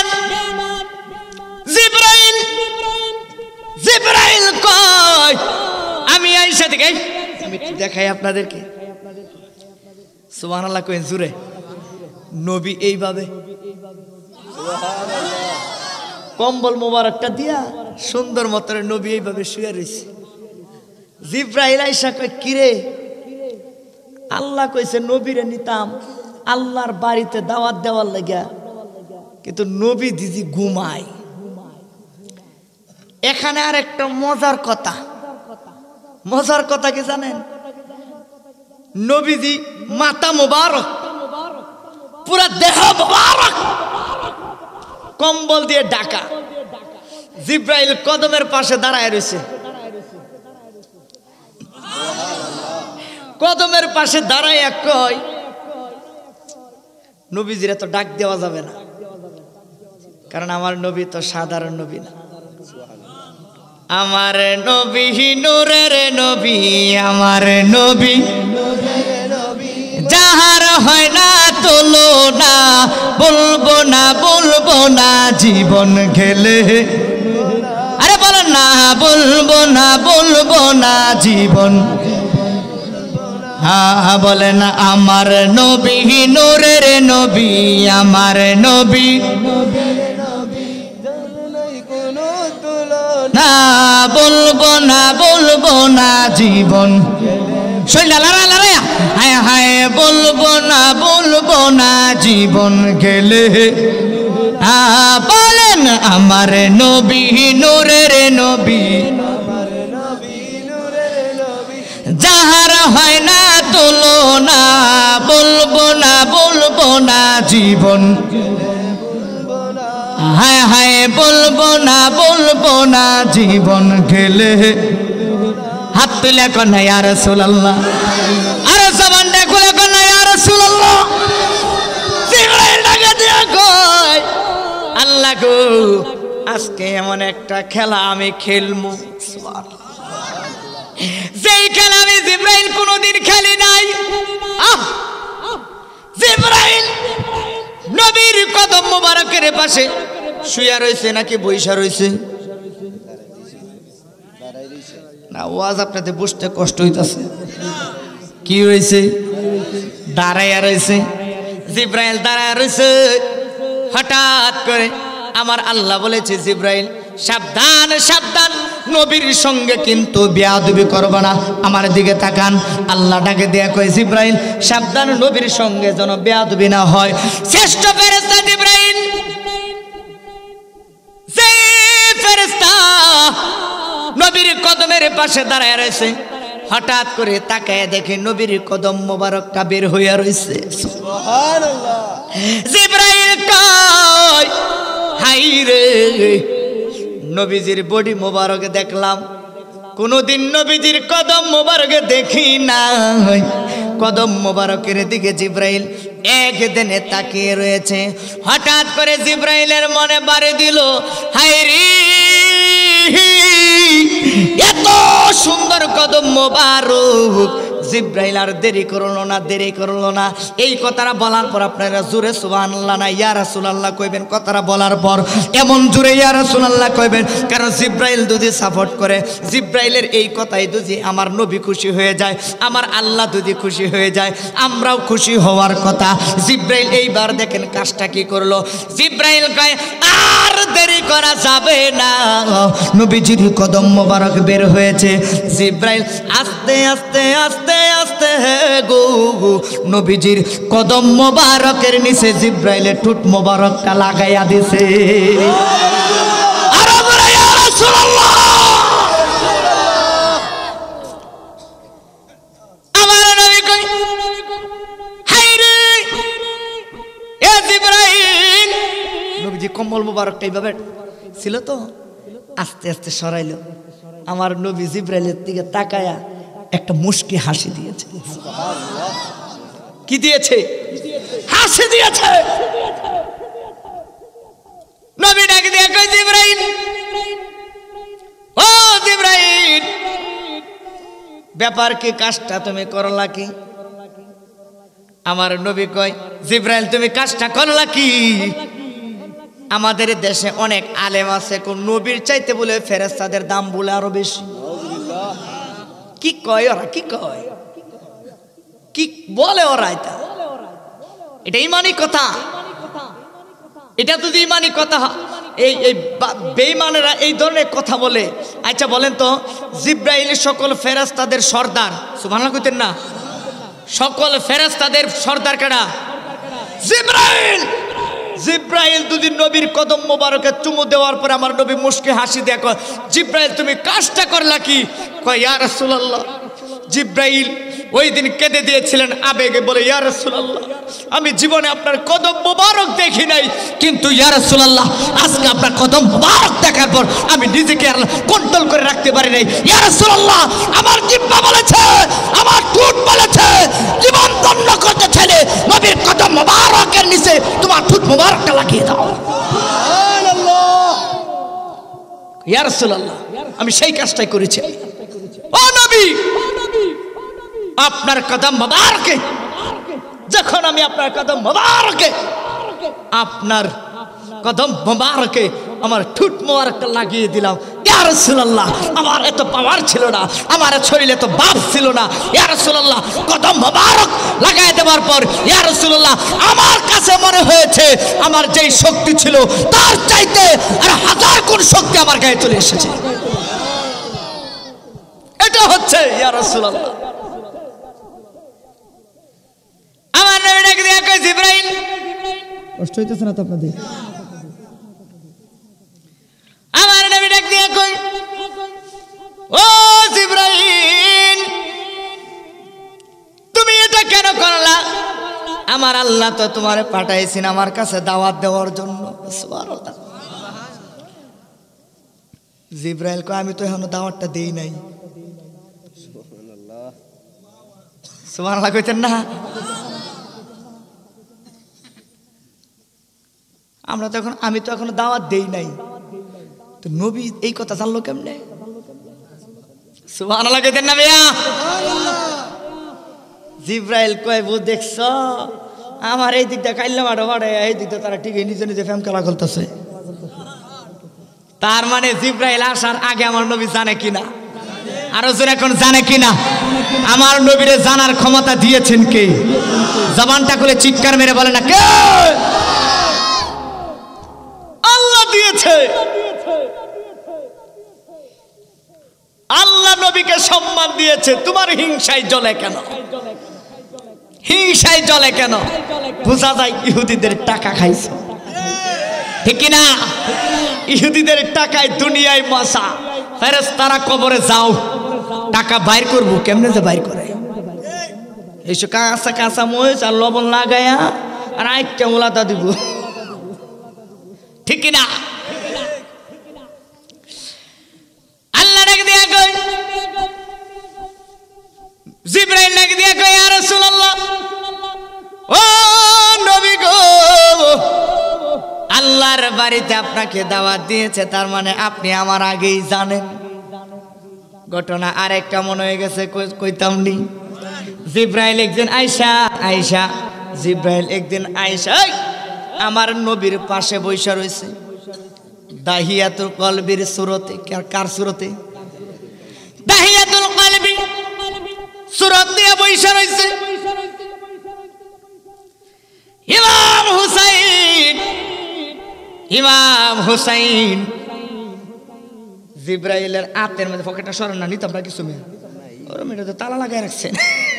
জিবরাইল জিবরাইল কয় আমি আয়েশা থেকে আমি দেখাই আপনাদেরকে। সুবহানাল্লাহ কইন জোরে। নবী এইভাবে কম্বল মোবারকটা দিয়া সুন্দর মতো নবী এইভাবে শুয়ে রয়েছে। জিবরাইল আয়েশা কয় কিরে, আল্লাহ কইছে নবীরে নিতাম আল্লাহর বাড়িতে দাওয়াত দেওয়ার লাগিয়া, কিন্তু নবী দিদি ঘুমায়। এখানে আর একটা মজার কথা, মজার কথা কি জানেন? নবীজি মাথা মোবারক, পুরা দেহ মোবারক কম্বল দিয়ে ঢাকা। জিবরাইল কদমের পাশে দাঁড়ায় রয়েছে। কদমের পাশে দাঁড়ায় কয় নবীজিরে তো ডাক দেওয়া যাবে না, কারণ আমার নবী তো সাধারণ নবী না। আমার নবী নূরের নবী, আমার নবী যাহার হয় না তুলনা, বলবো না বলবো না জীবন গেলে, আরে বলেন না বলবো না বলবো না জীবন। হ্যাঁ বলেন আমার নবী নূরের নবী, আমার নবী না বলবো না বলবো না জীবন। হায় হায় বলবো না জীবন গেলে। বলেন আমার নবী নূরের নবী, যাহার হয় না তুলনা, বলবো না জীবন। হায় হায় বলবো না জীবন গেলে। হাত তুলে কন্যা ইয়া রাসূলুল্লাহ, আরে জবানটা খুলে কন্যা ইয়া রাসূলুল্লাহ। জিবরাইল ডাকে দিয়া কয় আল্লাহ গো, আজকে এমন একটা খেলা আমি খেলবো, যেই খেলা আমি জিবরাইল কোনোদিন খেলি নাই। জিবরাইল নবীর কদম মোবারকের পাশে শুয়া রয়েছে নাকি বইসা রয়েছে? না, ওয়াজ আপনাদের বুঝতে কষ্ট হইতাছে। কি হয়েছে? দাঁড়াইয়া রয়েছে। জিবরাইল দাঁড়ায় রয়েছে। হঠাৎ করে আমার আল্লাহ বলেছে জিবরাইল সাবধান সাবধান, নবীর সঙ্গে কিন্তু বেয়াদবি করবে না। আমার দিকে তাকান। আল্লাহ ডাকে দেয়া কয় জিবরাইল সাবধান, নবীর সঙ্গে যেন বেয়াদবি না হয়। শ্রেষ্ঠ ফেরেশতা জিবরাইল, যে ফেরেশতা নবীর কদমের পাশে দাঁড়ায় রয়েছে, হঠাৎ করে তাকায় দেখে নবীর কদম মোবারকটা বের হইয়া রয়েছে। সুবহানাল্লাহ। জিবরাইল কয় হাই রে, নবীজির বডি মোবারক দেখলাম, কোনদিন নবীজির কদম মোবারকে দেখি নাই। কদম মোবারকের দিকে জিবরাইল একদিনে তাকিয়ে রয়েছে। হঠাৎ করে জিবরাইলের মনে বাড়ি দিল, হাই রে, এত সুন্দর কদম মোবারক। জিবরাইল আর দেরি করলো না। এই কথাটা বলার পর আপনারা জোরে সুবহানাল্লাহ না ইয়া রাসূলুল্লাহ কইবেন। কথাটা বলার পর এমন জোরে ইয়া রাসূলুল্লাহ কইবেন, কারণ জিবরাইল যদি সাপোর্ট করে, জিবরাইলের এই কথাই যদি আমার নবী খুশি হয়ে যায়, আমার আল্লাহ যদি খুশি হয়ে যায়, আমরাও খুশি হওয়ার কথা। জিবরাইল এইবার দেখেন কাজটা কি করলো। জিবরাইল কয় আর দেরি করা যাবে না, নবীজির কদম মোবারক বের হয়েছে। জিবরাইল আস্তে আস্তে আস্তে আস্তে গো নবীজির কদম মোবারকের নিচে জিবরাইলের ঠোঁট মোবারকটা লাগাইয়া দিছে। আর বলে ইয়া রাসূলুল্লাহ, আমার নবী কই হাই রে এ জিবরাইল। নবীজি কম্বল মোবারকটা এইভাবে ছিল তো, আস্তে আস্তে সরাইলো। আমার নবী জিবরাইলের দিকে তাকায়া একটা মুস্কি হাসি দিয়েছে। কি দিয়েছে? হাসি দিয়েছে। নবী ডাক দিয়ে কই জিবরাইল, ও জিবরাইল, ব্যাপার কি, কাজটা তুমি করলা কি? আমার নবী কয়, জিব্রাইল তুমি কাজটা করলা কি? আমাদের দেশে অনেক আলেম আছে, কোন নবীর চাইতে বলে ফেরেশতাদের দাম বলে আরো বেশি। কি কয় ওরা, কি কয়, কি বলে ওরা? এটা ইমানি কথা। এটা যদি ইমানি কথা, এই বেঈমানেরা এই ধরনের কথা বলে। আচ্ছা বলেন তো, জিব্রাইল সকল ফেরেশতাদের সর্দার, সুবহানাল্লাহ কইতেন না? সকল ফেরেশতাদের সর্দার কারা? জিব্রাইল। জিব্রাইল দুদিন নবীর কদম মোবারকে চুমু দেওয়ার পরে আমার নবী মুস্কি হাসি দেয়া কয়, জিব্রাইল তুমি কাজটা করলা কি? কয়, ইয়া রাসূলুল্লাহ, জিব্রাইল ওই দিন কেঁদে দিয়েছিলেন আবেগে, বলে ইয়া রাসূলুল্লাহ আমি জীবনে আপনার কদম মোবারক দেখি নাই, কিন্তু ইয়া রাসূলুল্লাহ আজকে আপনার কদম মোবারক দেখার পর আমি নিজেকে আর কন্ট্রোল করে রাখতে পারি নাই। ইয়া রাসূলুল্লাহ আমার জিহ্বা বলেছে, আমার ঠোঁট বলেছে, জীবন ধন্য করতে ছেলে নবীর কদম মোবারকের নিচে তোমার ঠোঁট মোবারকটা লাগিয়ে দাও। সুবহানাল্লাহ। ইয়া রাসূলুল্লাহ আমি সেই কাজটাই করেছি। ও নবী, আপনার কদম মোবারকে, যখন আমি আপনার কদম মোবারকে, আপনার কদম মোবারকে আমার ঠোঁট মোবারকটা লাগিয়ে দিলাম। ইয়া রাসূলুল্লাহ আমার এত পাওয়ার ছিল না, আমার শরীরে এত বাপ ছিল না। ইয়া রাসূলুল্লাহ কদম মোবারক লাগাই দেওয়ার পর ইয়া রাসূলুল্লাহ আমার কাছে মনে হয়েছে আমার যেই শক্তি ছিল তার চাইতে আর হাজার গুণ শক্তি আমার গায়ে চলে এসেছে। এটা হচ্ছে ইয়া রাসূলুল্লাহ। আমার নবী ডাক দিয়া কয়, জিব্রাইল, কষ্ট হইতেছে না তো আপনাদের? আমার নবী ডাক দিয়া কয়, ও জিব্রাইল তুমি এটা কেন করলা? আমার আল্লাহ তো তোমারে পাঠাইছেন আমার কাছে দাওয়াত দেওয়ার জন্য। সুবহানাল্লাহ। জিব্রাইল কয়, আমি তো এখনো দাওয়াতটা দেই নাই। সুবহানাল্লাহ। সুবহানাল্লাহ কইতেন না? আমরা তো এখন, আমি তো এখনো দাওয়াত দেই নাই, তো নবী এই কথা জানলো কেমনে? সুবহানাল্লাহ কইতেন না ভাইয়া? জিব্রাইল কয়, বউ দেখছ আমার এই দিকটা কাইল্লা মাঠে মাঠে, এই দিকটা তারা ঠিক নিজে নিজে ফ্যাম খেলা করতেছে। তার মানে জিব্রাইল আসার আগে আমার নবী জানে কিনা? আরো জোরে এখন জানে কিনা? আমার নবীরে জানার ক্ষমতা দিয়েছেন কে? জবানটা খুলে চিৎকার মেরে বলে না কে? আল্লাহ দিয়েছে। আল্লাহ নবীকে সম্মান দিয়েছে। তোমার হিংসায় জ্বলে কেন? হিংসায় জ্বলে কেন? বোঝা যায় ইহুদিদের টাকা খাইছো, ঠিক না? ইহুদিদের টাকায় দুনিয়ায় মশা। ফেরেশতারা কবরে যাও, টাকা বাইর করবো, কেমনে যে বাইর করে? এইসব কাঁচা কাঁচা মরিচ আর লবণ লাগায়া আর আইটা মুলাতা দিব, ঠিক না? আল্লাহ ডাক দিয়া কই, জিব্রাইল ডাক দিয়া কই, ইয়া রাসূলুল্লাহ ও নবী গো, আল্লাহর বাড়িতে আপনাকে দাওয়াত দিয়েছে, তার মানে আপনি আমার আগেই জানেন। ঘটনা আরেকটা মনে হয়ে গেছে, কইতাম নি। জিব্রাইল একদিন আয়েশা জিব্রাইল একদিন আয়েশা আমার নবীর পাশে বৈশা রয়েছে, দাহিয়াতুল কলবির সূরতে। কার সূরতে? দাহিয়াতুল কলবি সূরত দিয়ে বৈশা রয়েছে। ইমাম হুসাইন জিব্রাইলের হাতের মধ্যে পকেটটা সরান না, নিতাম না কিছু মেয়ে, ওর মেয়েটা তালা লাগাই রাখছেন।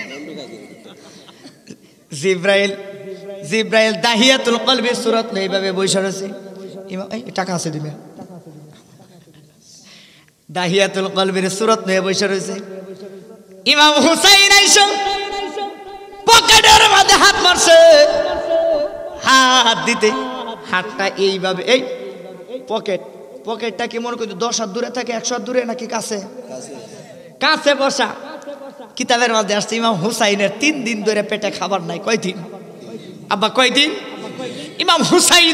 জিব্রাইল দাহিয়াতুল কলবির সূরত এইভাবে বৈশা রয়েছে। টাকা আছে দিবে, দাহিয়াতুল কলবির সূরত নিয়ে বৈশা রয়েছে। ইমাম হুসাইন আইসা পকেটের মধ্যে হাত মারছে। হাত দিতে হাতটা এইভাবে, এই পকেটটা কি মনে করি 10 হাত দূরে থাকে, 100 হাত দূরে নাকি কাছে? কাছে বসা। কিতাবের মধ্যে আসছে ইমাম হুসাইনের 3 দিন ধরে পেটে খাবার নাই। কয়দিন আব্বা, কয়দিন? ইমাম হুসাইন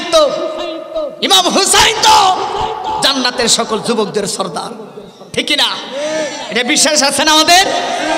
তো জান্নাতের সকল যুবকদের সর্দার, ঠিক না? এটা বিশ্বাস আছে না আমাদের?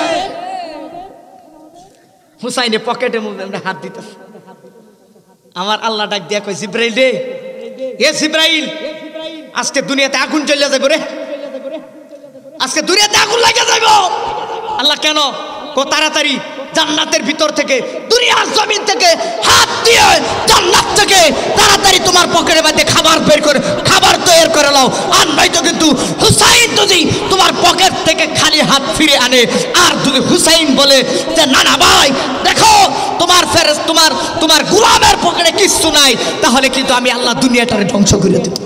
হুসাইনের পকেটের মধ্যে আমরা হাত দিতেছি। আমার আল্লাহ ডাক দিয়া কয়, জিব্রাইল রে, এ জিব্রাইল, আজকে দুনিয়াতে আগুন জ্বলে যাবে রে, আজকে দুনিয়াতে আগুন লাগে যাইব। আল্লাহ কেন? কো তাড়াতাড়ি জান্নাতের ভিতর থেকে, দুনিয়ার জমিন থেকে হাত দিয়ে জান্নাত থেকে তাড়াতাড়ি তোমার পকেটের মধ্যে খাবার বের করে, খাবার তৈরি করে নাও। আর নয়তো কিন্তু হুসাইন যদি তোমার পকেট থেকে খালি হাত ফিরে আনে, আর যদি হুসাইন বলে যে না না ভাই দেখো তোমার ফেরেশ, তোমার গোলামের পকেটে কিচ্ছু নাই, তাহলে কিন্তু আমি আল্লাহ দুনিয়াটারে ধ্বংস করে দেব।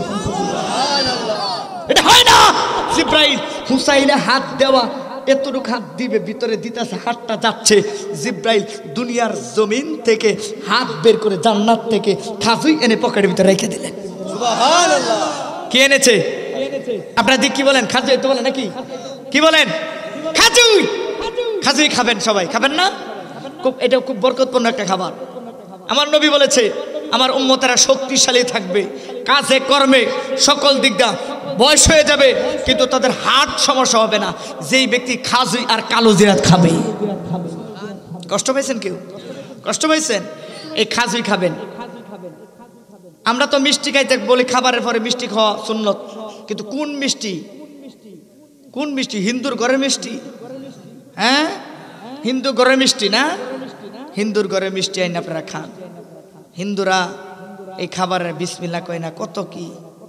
এটা হয় না। জিব্রাইল হুসাইনে হাত দেওয়া, এতটুকু হাত দিবে, ভিতরে দিতেছে, হাতটা যাচ্ছে। জিব্রাইল দুনিয়ার জমিন থেকে হাত বের করে জান্নাত থেকে খাজুই এনে পকেটের ভিতরে রেখে দিলেন। সুবহানাল্লাহ। কে এনেছে? আপনারা দিক কি বলেন? খাজুই তো বলেন নাকি? কি বলেন? খাজুই। খাজুই খাবেন সবাই, খাবেন না? এটা খুব বরকতপূর্ণ একটা খাবার। আমার নবী বলেছে আমার উম্মতেরা শক্তিশালী থাকবে, কাজে কর্মে সকল দিক দিয়ে বয়স হয়ে যাবে, কিন্তু তাদের হার্ট সমস্যা হবে না যেই ব্যক্তি খাজুই আর কালো জিরা খাবে। কষ্ট পেয়েছেন? কেউ কষ্ট পেয়েছেন? এই খাজুই খাবেন। আমরা তো মিষ্টি খাইতে বলি, খাবারের পরে মিষ্টি খাওয়া সুন্নত, কিন্তু কোন মিষ্টি? কোন মিষ্টি? হিন্দুর ঘরের মিষ্টি। হ্যাঁ, হিন্দু ঘরের মিষ্টি না, হিন্দুর ঘরের মিষ্টি আইন আপনারা খান। হিন্দুরা এই খাবারের বিসমিল্লাহ কয় না, কত কি,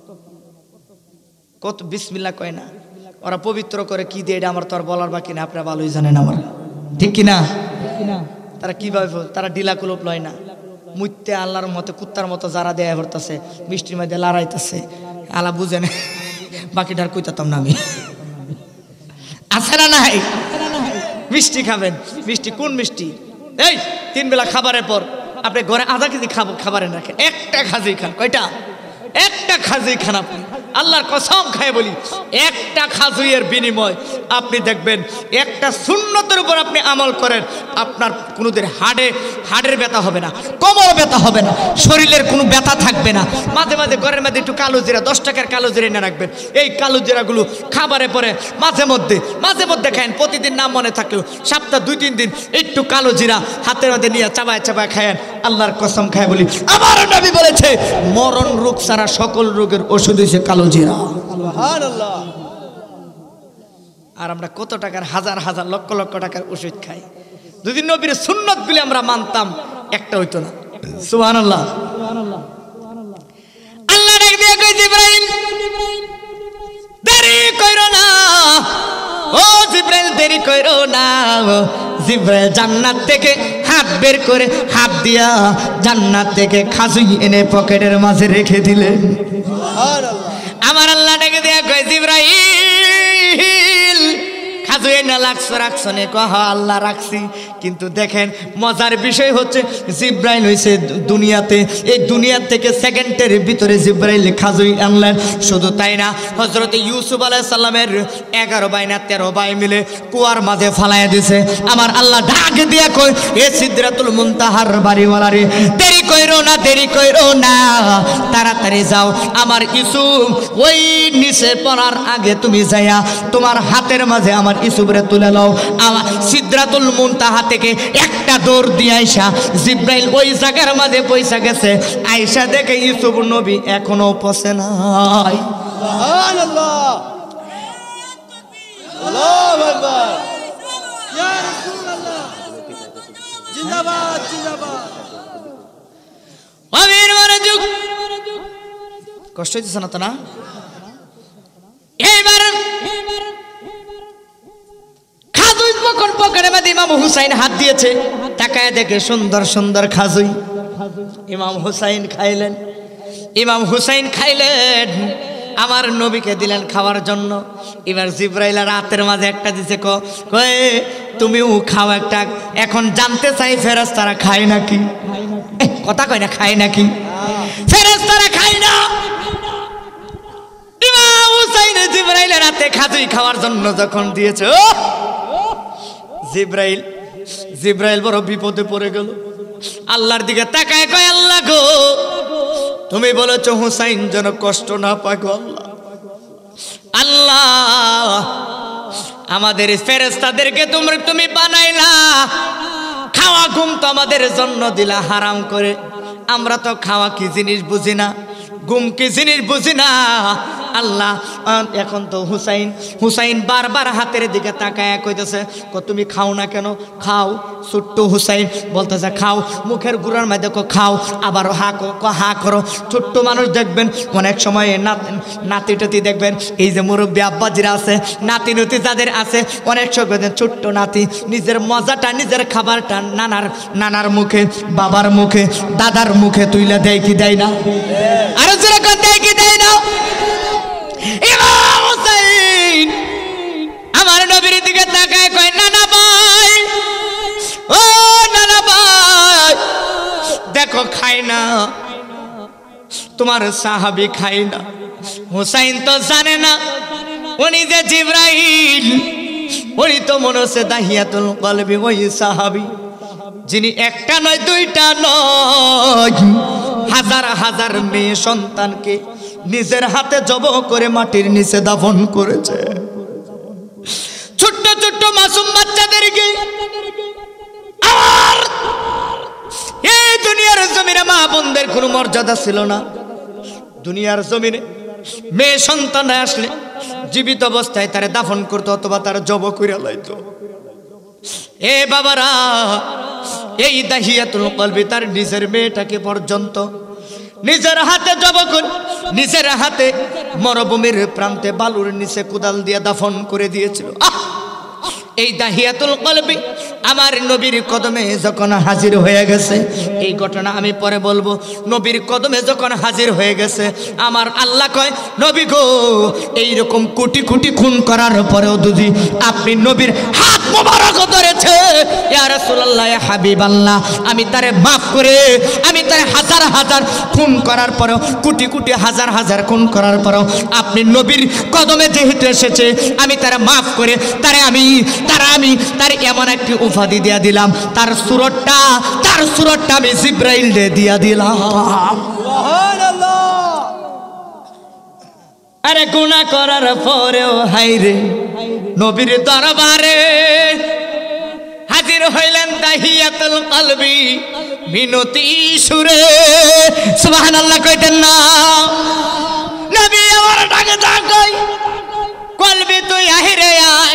কত বিসমিল্লাহ কয় না। ওরা পবিত্র করে কি দিয়ে, এটা আমার তো আর বলার বাকি না, আপনারা ভালোই জানেন আমার, ঠিক কিনা? তারা কিভাবে, তারা ডিলা কুলপ লয় না, মুইতে আল্লাহর মতো কুত্তার মতো যারা দেয়া ভরতেছে, মিষ্টির মধ্যে লড়াইতেছে, আল্লাহ বুঝে না, বাকিটার কইতাম না আমি। আছে না নাই? মিষ্টি খাবেন। মিষ্টি কোন মিষ্টি? এই 3 বেলা খাবারের পর আপনি ঘরে আধা কেজি খাবারে রাখেন, একটা খাজুই খান। কয়টা? একটা খাজুই খান আপনি। আল্লাহর কসম খায় বলি, একটা খাজুইয়ের বিনিময় আপনি দেখবেন, একটা সুন্নতের উপর আপনি আমল করেন, আপনার কোনোদিন হাড়ের ব্যথা হবে না, কোমর ব্যথা হবে না, শরীরের কোনো ব্যথা থাকবে না। মাঝে মাঝে ঘরের মধ্যে একটু কালো জিরা, 10 টাকার কালো জিরা এনে রাখবেন। এই কালো জিরাগুলো খাবারে পরে মাঝে মধ্যে খায়েন, প্রতিদিন নাম মনে থাকলেও সপ্তাহ 2-3 দিন একটু কালো জিরা হাতের মধ্যে নিয়ে চাবায় খায়েন। আল্লাহর কসম খায় বলি, আমার নবী বলেছে মরণ রোগ ছাড়া সকল রোগের ওষুধ হচ্ছে কালো জিরা। সুবহানাল্লাহ। আর আমরা কত টাকার, হাজার হাজার লক্ষ লক্ষ টাকার ওষুধ খাই। যদি নবীর সুন্নতগুলি আমরা মানতাম, একটা হইতো না। সুবহানাল্লাহ। আল্লাহ ডাক দিয়ে কই, জিবরাইল দেরি কইরো না, ও জিবরাইল দেরি কইরো না। জিবরাইল জান্নাত থেকে হাত বের করে হাত দিয়া জান্নাত থেকে খাজুই এনে পকেটের মাঝে রেখে দিলেন। আমার আল্লাহ ডেকে দিয়া কয়, জিবরাইল খাজুই না রাখছো নে? কহ আল্লাহ রাখছি। কিন্তু দেখেন মজার বিষয় হচ্ছে, জিবরাইল হইছে দুনিয়াতে, এই দুনিয়া থেকে সেকেন্ডের ভিতরে জিবরাইল খাজুই আনলেন। শুধু তাই না, হযরত ইউসুফ আলাইহিস সালামের 11 ভাই না 13 ভাই মিলে কুয়ার মাঝে ফালাইয়া দিছে। আমার আল্লাহ ডাক দিয়া কয়, এ সিদরাতুল মুনতাহার বাড়িওয়ালারে, দেরি কইরো না, তাড়াতাড়ি যাও। আমার ইউসুফ ওই নিচে পড়ার আগে তুমি যাইয়া তোমার হাতের মাঝে আমার ইউসুফরে তুলে নাও। আমার সিদরাতুল মুনতাহা থেকে একটা দৌড় দিয়ে আইসা জিবরাইল ওই জায়গার মাঝে পয়সা গেছে। আইসা দেখে ইউসুফ নবী এখনো পৌঁছে নাই। সুবহানাল্লাহ, আল্লাহু আকবার, ইয়া রাসূলুল্লাহ, জিন্দাবাদ জিন্দাবাদ। আমির মনোযোগ, কষ্ট হইতেছে না তো? না, এইবার খাজুই পকেটে মধ্যে ইমাম হুসাইন হাত দিয়েছে, তাকায় দেখে সুন্দর সুন্দর খাজুই। ইমাম হুসাইন খাইলেন, আমার নবীকে দিলেন খাওয়ার জন্য। এবার জিবরাইল রাতের মাঝে একটা দিছে, কয়ে তুমিও খাও একটা। এখন জানতে চাই ফেরেশতারা খায় নাকি? কথা কয় না, খায় নাকি? ফেরেশতারা খায় না। ইমাম হুসাইন জিবরাইল রাতে খাজুই খাওয়ার জন্য যখন দিয়েছে, জিবরাইল বড় বিপদে পড়ে গেল। আল্লাহর দিকে তাকায় কয়, আল্লাহ গো, তুমি বলেছো হুসাইন যেন কষ্ট না পায় গো। আল্লাহ আমাদের ফেরেশতাদেরকে তুমি বানাইলা, খাওয়া ঘুম তো আমাদের জন্য দিলা হারাম করে। আমরা তো খাওয়া কি জিনিস বুঝি না, ঘুম কি জিনিস বুঝি না। আল্লাহ এখন তো হুসাইন বারবার হাতের দিকে তাকায় কইতেছে, তুমি খাও না কেন? খাও। ছোট্ট হুসাইন বলতেছে খাও, মুখের গুড়ার মধ্যে খাও, আবার হা করো। ছোট্ট মানুষ দেখবেন অনেক সময় নাতি টাতি দেখবেন, এই যে মুরব্বী আব্বাজিরা আছে, নাতি নতি যাদের আছে, অনেক সময় ছোট্ট নাতি নিজের মজাটা নিজের খাবারটা নানার মুখে, বাবার মুখে, দাদার মুখে তুইলা দেয় কি দেয় না? আরো যেরকম দেয় কি দেয় না? ইমাম হুসাইন আমার নবীর দিকে তাকায় কয়, নানা ভাই, ও নানা ভাই, দেখো খাই না, তোমার সাহাবী খাই না। হুসাইন তো জানে না উনি যে জিবরাইল, উনি তো মনে হচ্ছে দাহিয়াতুল কলবি, ওই সাহাবী যিনি একটা নয় দুইটা নয়, হাজার হাজার মেয়ে সন্তানকে নিজের হাতে জবাহ করে মাটির নিচে দাফন করেছে। ছোট্ট ছোট্ট মাসুম বাচ্চাদেরকে আর এই দুনিয়ার জমিনে মা বোনদের কোনো মর্যাদা ছিল না। দুনিয়ার জমিনে মেয়ে সন্তান আসলে জীবিত অবস্থায় তারে দাফন করতো অথবা তার জবাহ করে লাইতো। এ বাবারা, এই দাহিয়াতুল কলবি তার নিজের মেয়েটাকে পর্যন্ত নিজের হাতে জবাহ করে, নিজের হাতে মরুভূমির প্রান্তে বালুর নিচে কোদাল দিয়ে দাফন করে দিয়েছিল। এই দাহিয়াতুল কলবি আমার নবীর কদমে যখন হাজির হয়ে গেছে, এই ঘটনা আমি পরে বলবো। নবীর কদমে যখন হাজির হয়ে গেছে, আমার আল্লাহ কয়, নবী গো, এইরকম কোটি কোটি খুন করার পরেও যদি আপনি নবীর হাত মোবারক ধরেছে, ইয়া রাসূলুল্লাহ, ইয়া হাবিবাল্লাহ, আমি তারে মাফ করে, আমি তারে হাজার হাজার খুন করার পরেও, কোটি কোটি হাজার হাজার খুন করার পরেও আপনি নবীর কদমে যেহেতু এসেছে, আমি তারে মাফ করে তারে আমি এমন একটি উপাধি দিয়া দিলাম, তার সুরতটা আমি জিবরাইল দিয়া দিলাম। আরে গুনাহ করার পরেও হায়রে নবীর দরবারে হাজির হইলেন দাহিয়াতুল কলবি মিনতি সুরে। সুবহানাল্লাহ কইতেন না? নবী আমার ডাকে ডাকাই, কলবি তুই আহিরে আয়।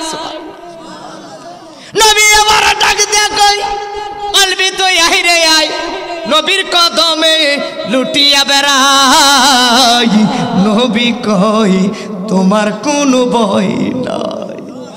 নবী আমার ডাক দেখাই, কলবি তুই আহিরে আয়। নবীর কদমে লুটিয়া বেড়াই, নবী কই তোমার কোনো ভয় নাই।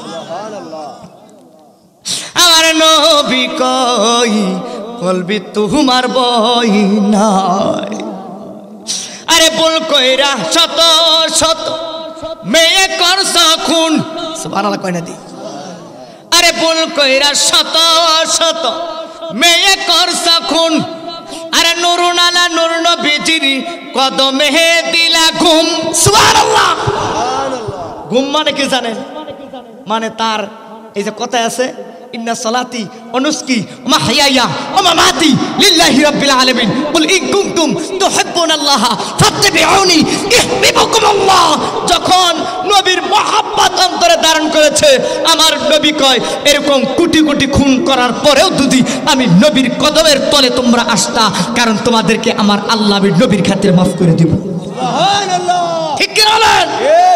আমার নবী কই, কলবি তোমার ভয় নাই। আরে বল কইরা শত শত মেয়ে করছ খুন। সুবহানাল্লাহ কয় না দি? আরে ভুল কইরা শত শত মেয়ে করছ খুন। আরে নুরুনালা নূর নবীজির কদমে দিলা ঘুম। সুবহানাল্লাহ। ঘুম মানে কি জানেন? মানে তার এই যে কথা আছে, ইন্না সালাতি ওয়া নুসকি ওয়া মাহইয়ায়া ওয়া মামাতি লিল্লাহি রাব্বিল আলামিন কুল ইন কুনতুম তুহিব্বুনাল্লাহা ফাত্তাবিউনি ইউহিব্বুকুমুল্লাহ। যখন নবীর মহব্বত অন্তরে ধারণ করেছে, আমার নবী কয়, এরকম কোটি কোটি খুন করার পরেও যদি আমি নবীর কদমের তলে তোমরা আসতা, কারণ তোমাদেরকে আমার আল্লাহ আমি নবীর খাতিরে মাফ করে দিব। সুবহানাল্লাহ। ঠিক কি বলেন?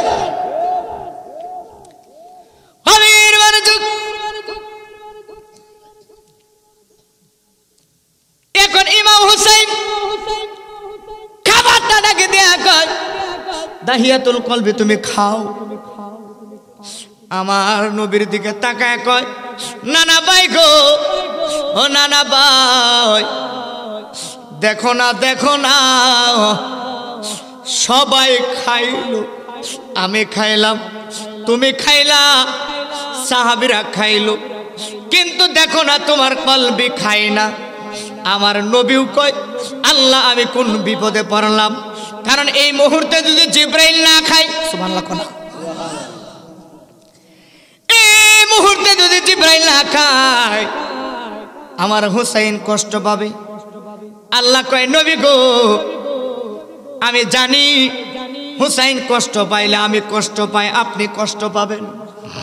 আমির মানজুক। এখন ইমাম হুসাইন খাবারটা ডাকে দেয়া কয়, দাহিয়াতুল কলবি তুমি খাও। আমার নবীর দিকে তাকায় কয়, নানা ভাই গো, ও নানা ভাই, দেখো না দেখো না, সবাই খাইলো, আমি খাইলাম, তুমি খাইলা, সাহাবীরা খাইলো, কিন্তু দেখো না তোমার কলবি খাই না। আমার নবীও কয়, আল্লাহ আমি কোন বিপদে পড়লাম, কারণ এই মুহূর্তে যদি জিবরাইল না খায়, সুবহানাল্লাহ কোন, এই মুহূর্তে যদি জিবরাইল না খায়, আমার হুসাইন কষ্ট পাবে। আল্লাহ কয়, নবী গো, আমি জানি হুসাইন কষ্ট পাইলে আমি কষ্ট পাই, আপনি কষ্ট পাবেন।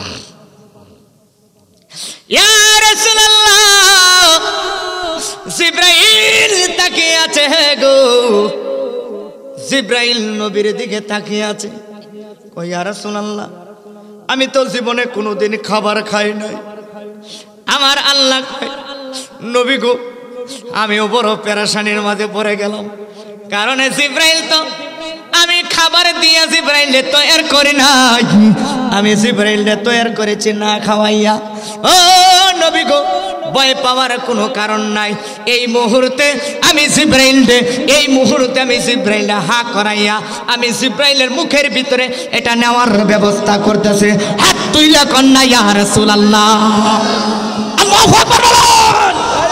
ইয়া রাসূলুল্লাহ, জিবরাইল তাকিয়ে আছে গো। জিবরাইল নবীর দিকে তাকিয়ে আছে। কই ইয়া রাসূলুল্লাহ, আমি তো জীবনে কোনোদিন খাবার খাই নাই। আমার আল্লাহ কয়, নবী গো, আমিও বড় পেরেশানির মাঝে পড়ে গেলাম। কারণ জিবরাইল তো আমি খাবার দিয়া জিবরাইলে তৈরি করি নাই, আমি জিবরাইলে তৈরি করেছি না খাওয়াইয়া। ও নবী গো, ভয় পাওয়ার কোনো কারণ নাই। এই মুহূর্তে আমি জিবরাইলে হা করাইয়া আমি জিবরাইলের মুখের ভিতরে এটা নেওয়ার ব্যবস্থা করতেছে। হাত তুইলা কন্যা ইয়া রাসূলুল্লাহ, আল্লাহু আকবার বলুন।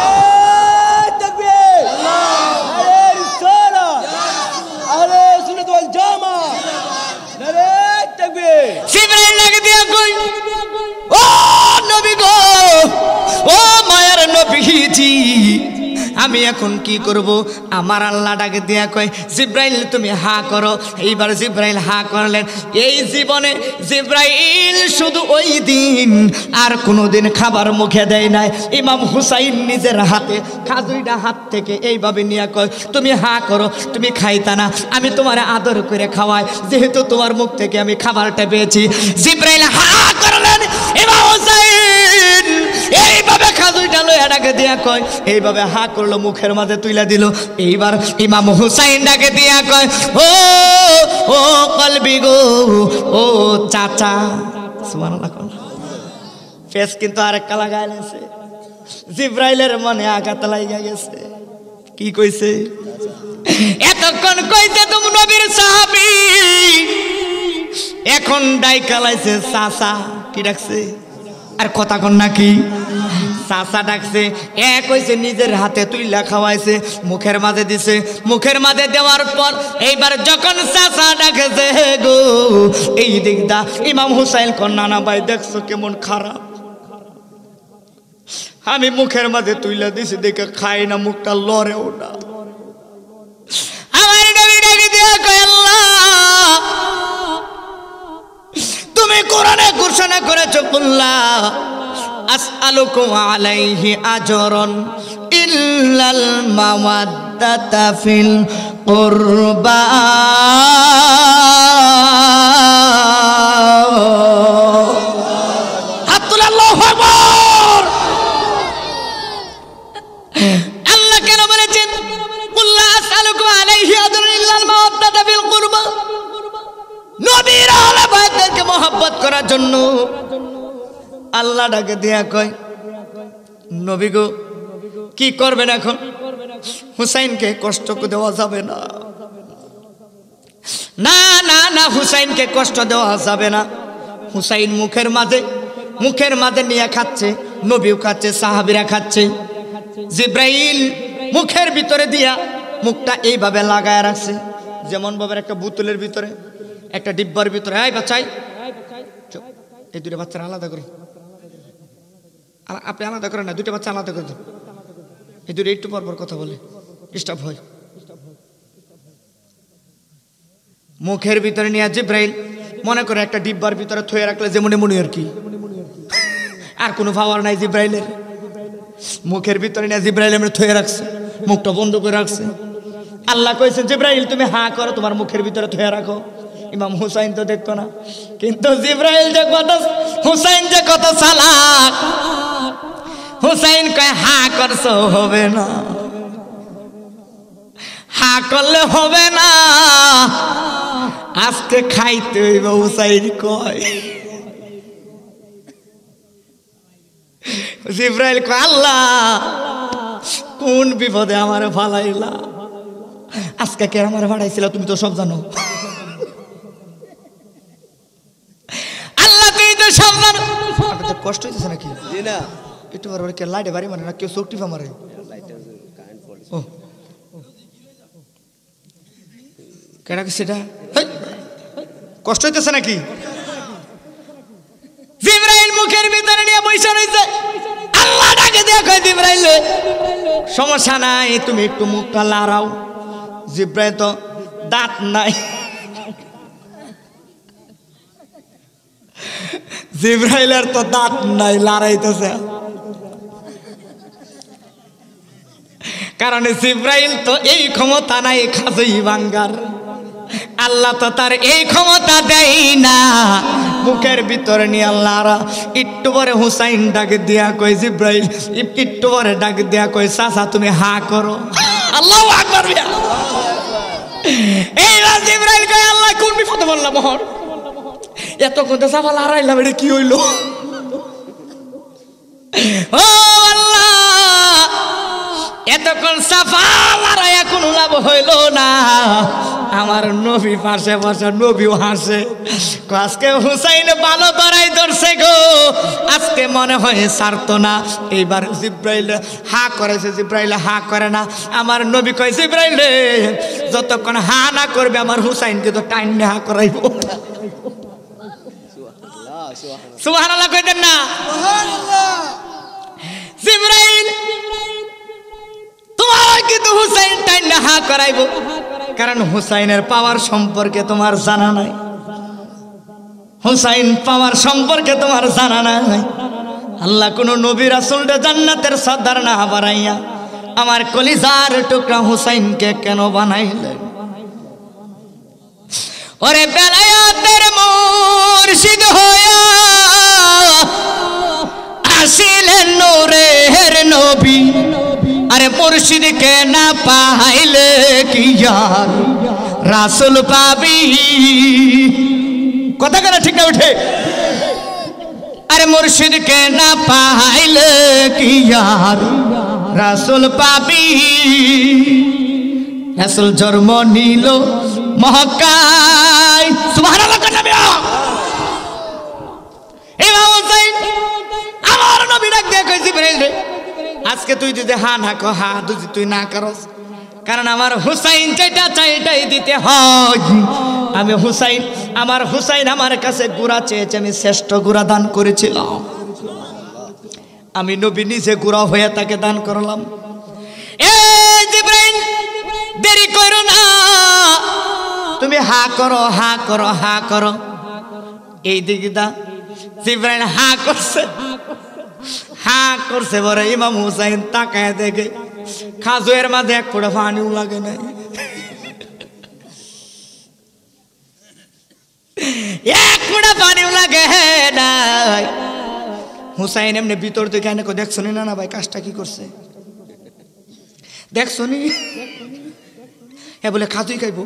জিবরাইল লাগে দিয়া কই, ও নবী গো, ও মায়ার নবীজি, আমি এখন কি করব? আমার আল্লাহ ডাকে দিয়া কয়, জিবরাইল তুমি হা করো। এইবার জিবরাইল হা করলেন। এই জীবনে জিবরাইল শুধু ওই দিন আর কোনোদিন খাবার মুখে দেয় নাই। ইমাম হুসাইন নিজের হাতে খাজুরিটা হাত থেকে এইভাবে নিয়ে কয়, তুমি হা করো, তুমি খাইতা না, আমি তোমার আদর করে খাওয়াই, যেহেতু তোমার মুখ থেকে আমি খাবারটা পেয়েছি। জিবরাইল হা করলেন। ইমাম হুসাইন এইভাবে খাজুরিটা লইয়া ডাকে দিয়া কয়, এইভাবে হা করলো, মুখের মাঝে তুইলা দিল। এইবার ইমাম হুসাইন ডাকে দিয়া কয়, ও ও কলবি গো, ও চাচা। সুবহানাল্লাহ। ফেস কিন্তু আরেকটা লাগাই লেছে। জিবরাইলের মনে আঘাত লাগা গেছে। কি কইছে? এতক্ষণ কইতে তুমি নবীর সাহাবী, এখন ডাইকা লাইছে চাচা। কি ডাকছে? আর কথা কন নাকি? চাচা ডাকছে। এক হইছে নিজের হাতে তুইলা খাওয়াইছে, মুখের মাঝে দিছে। মুখের মাঝে দেওয়ার পর এইবার যখন চাচা ডাকেছে গো, এই দিকটা ইমাম হুসাইন কন্যা না ভাই, দেখছো কেমন খারাপ। আমি মুখের মাঝে তুইলা দিছি দেখে খাই না, মুখটা লড়ে ওটা। আমার নবী ডাকে দিয়া কয়, আল্লাহ তুমি কোরআনে ঘোষণা করেছো, কুল্লাহ আসআলুকুম আলাইহি আজরান ইল্লাল মাওয়াদ্দাতা ফিল কুরবা। আল্লাহু আকবার। আল্লাহ কেন বলেছেন কুল্লাহ আসআলুকুম আলাইহি আজরান ইল্লাল মাওয়াদ্দাতা ফিল কুরবা? নবীর আহলে বাইতকে মহব্বত করার জন্য আল্লাহ ডাকে দিয়া কয়, নবী গো, কি করবেন এখন? হুসাইনকে কষ্ট দেওয়া যাবে না। না না না, হুসাইনকে কষ্ট দেওয়া যাবে না। হুসাইন মুখের মাঝে নিয়ে খাচ্ছে, নবীও খাচ্ছে, সাহাবীরা খাচ্ছে। জিবরাইল মুখের ভিতরে দিয়া মুখটা এইভাবে লাগায় রাখছে, যেমন ভাবে একটা বোতলের ভিতরে, একটা ডিব্বার ভিতরে। এই বাচ্চাই, এই দুটো বাচ্চারা আলাদা করো, আপনি আলাদা করেন না, দুটো বাচ্চা আলাদা করে দেন। এই দুটো একটু পর পর কথা বলে, ডিস্টার্ব হয়। মুখের ভিতরে নিয়ে জিবরাইল মনে করে একটা ডিব্বার ভিতরে থয়ে রাখলে যেমন মনে আর কি, আর কোনো পাওয়ার নাই জিবরাইলের। মুখের ভিতরে নিয়ে জিবরাইল এমনি থয়ে রাখছে, মুখটা বন্ধ করে রাখছে। আল্লাহ কইছে, জিবরাইল তুমি হা করো, তোমার মুখের ভিতরে থয়ে রাখো। ইমাম হুসাইন তো দেখতো না, কিন্তু জিবরাইল যে কথা, হুসাইন যে কত চালাক। হুসাইন কয়, হা করছো হবে না, হা করলে হবে না, আজকে খাইতে হইব। হুসাইন কয়, জিবরাইল কয়, আল্লাহ কোন বিপদে আমার ফালাইলা, আজকে কে আমার ভাড়াইছিল তুমি তো সব জানো। আল্লাহ তুই তো সব জানো। আপনাদের কষ্ট হইতেছে নাকি? না, একটু পর কে লাইটে বাড়ি মারে না, কেউ চোখ টিপা মারে। ও কেন সেটা কষ্ট হইতেছে নাকি? জিবরাইল মুখের ভিতরে নিয়ে বসে রইছে। আল্লাহ ডাকে দিয়ে কয়, জিবরাইল সমস্যা নাই, তুমি একটু মুখটা লাড়াও। জিবরাইল তো দাঁত নাই। জিব্রাইলের তো দাঁত নাই, লড়াইতেছে। কারণ জিব্রাইল তো এই ক্ষমতা নাই খাজই ভাঙ্গার, আল্লাহ তো তার এই ক্ষমতা দেয় না। মুখের ভিতরে নিয়ে আল্লাহ একটু পরে হুসাইন ডাক দিয়া কই জিব্রাইল, একটু পরে ডাক দিয়া কই চাচা তুমি হা করো। আল্লাহু আকবার। এইবার জিব্রাইল কয় আল্লাহ কোন বিপদে বললাম মোহর, এতক্ষণ তো চাপা লড়াইলাম, এটা কি হইলো? ও আল্লাহ, এতক্ষণ সাফা লড়াইয়া কোনো লাভ হইল না। আমার নবী পাশে বসে, নবীও হাসে। আজকে হুসাইন ভালো ধরাই ধরছে গো, আজকে মনে হয় ছাড়তো না। এইবার জিব্রাইল হা করেছে, জিব্রাইল হা করে না। আমার নবী কয় জিব্রাইল যতক্ষণ হা না করবে আমার হুসাইনকে তো টাইম হা করাইব। সুবহানাল্লাহ কইতেন না? জিব্রাইল তোমার কিন্তু হুসাইন টাইম হা করাইব, কারণ হুসাইনের পাওয়ার সম্পর্কে তোমার জানা নাই। হুসাইন পাওয়ার সম্পর্কে তোমার জানা নাই। আল্লাহ কোন নবী রাসূলকে জান্নাতের সর্দার না বানাইয়া আমার কলিজার টুকরা হুসাইনকে কেন বানাইলেন? ওরে বেলায়েতের মুর্শিদ হইয়া আসিলেন নূরের নবী, আরে মুর্শিদকে না পাইলে কি আর রাসূল পাবি? কথা কেন ঠিক না উঠে? আরে মুর্শিদকে না পাইলে কি আর রাসূল পাবি? রাসূল জন্ম নিল মক্কায়। সুবহানাল্লাহ কইনা ইমাম হুসাইন আমার নবী ডাক দিয়ে কই জিবরাইল রে, আজকে তুই যদি হা না কো হা, যদি তুই না করস, কারণ আমার হুসাইন যেটা চাই এটাই দিতে হয়। আমি হুসাইন, আমার হুসাইন আমার কাছে গুড়া চেয়েছে, আমি শ্রেষ্ঠ গুড়া দান করেছিলাম। আমি নবী নিজে গুড়া হয়ে তাকে দান করলাম। এ জিবরাইল দেরি করো না, তুমি হা করো, হা করো, হা করো। এই দিকে দা জিবরাইল হা করছে, হা করছে। বলে ইমাম হুসাইন তাকায় দেখে খাজুয়ের মাঝে এক ফোঁটা পানিও লাগে নাই, এক ফোঁটা পানিও লাগে নাই। হুসাইন এমনি ভিতর থেকে এনে দেখছো না? না ভাই কাজটা কি করছে দেখছো নি? হ্যাঁ বলে খাজুই খাইব।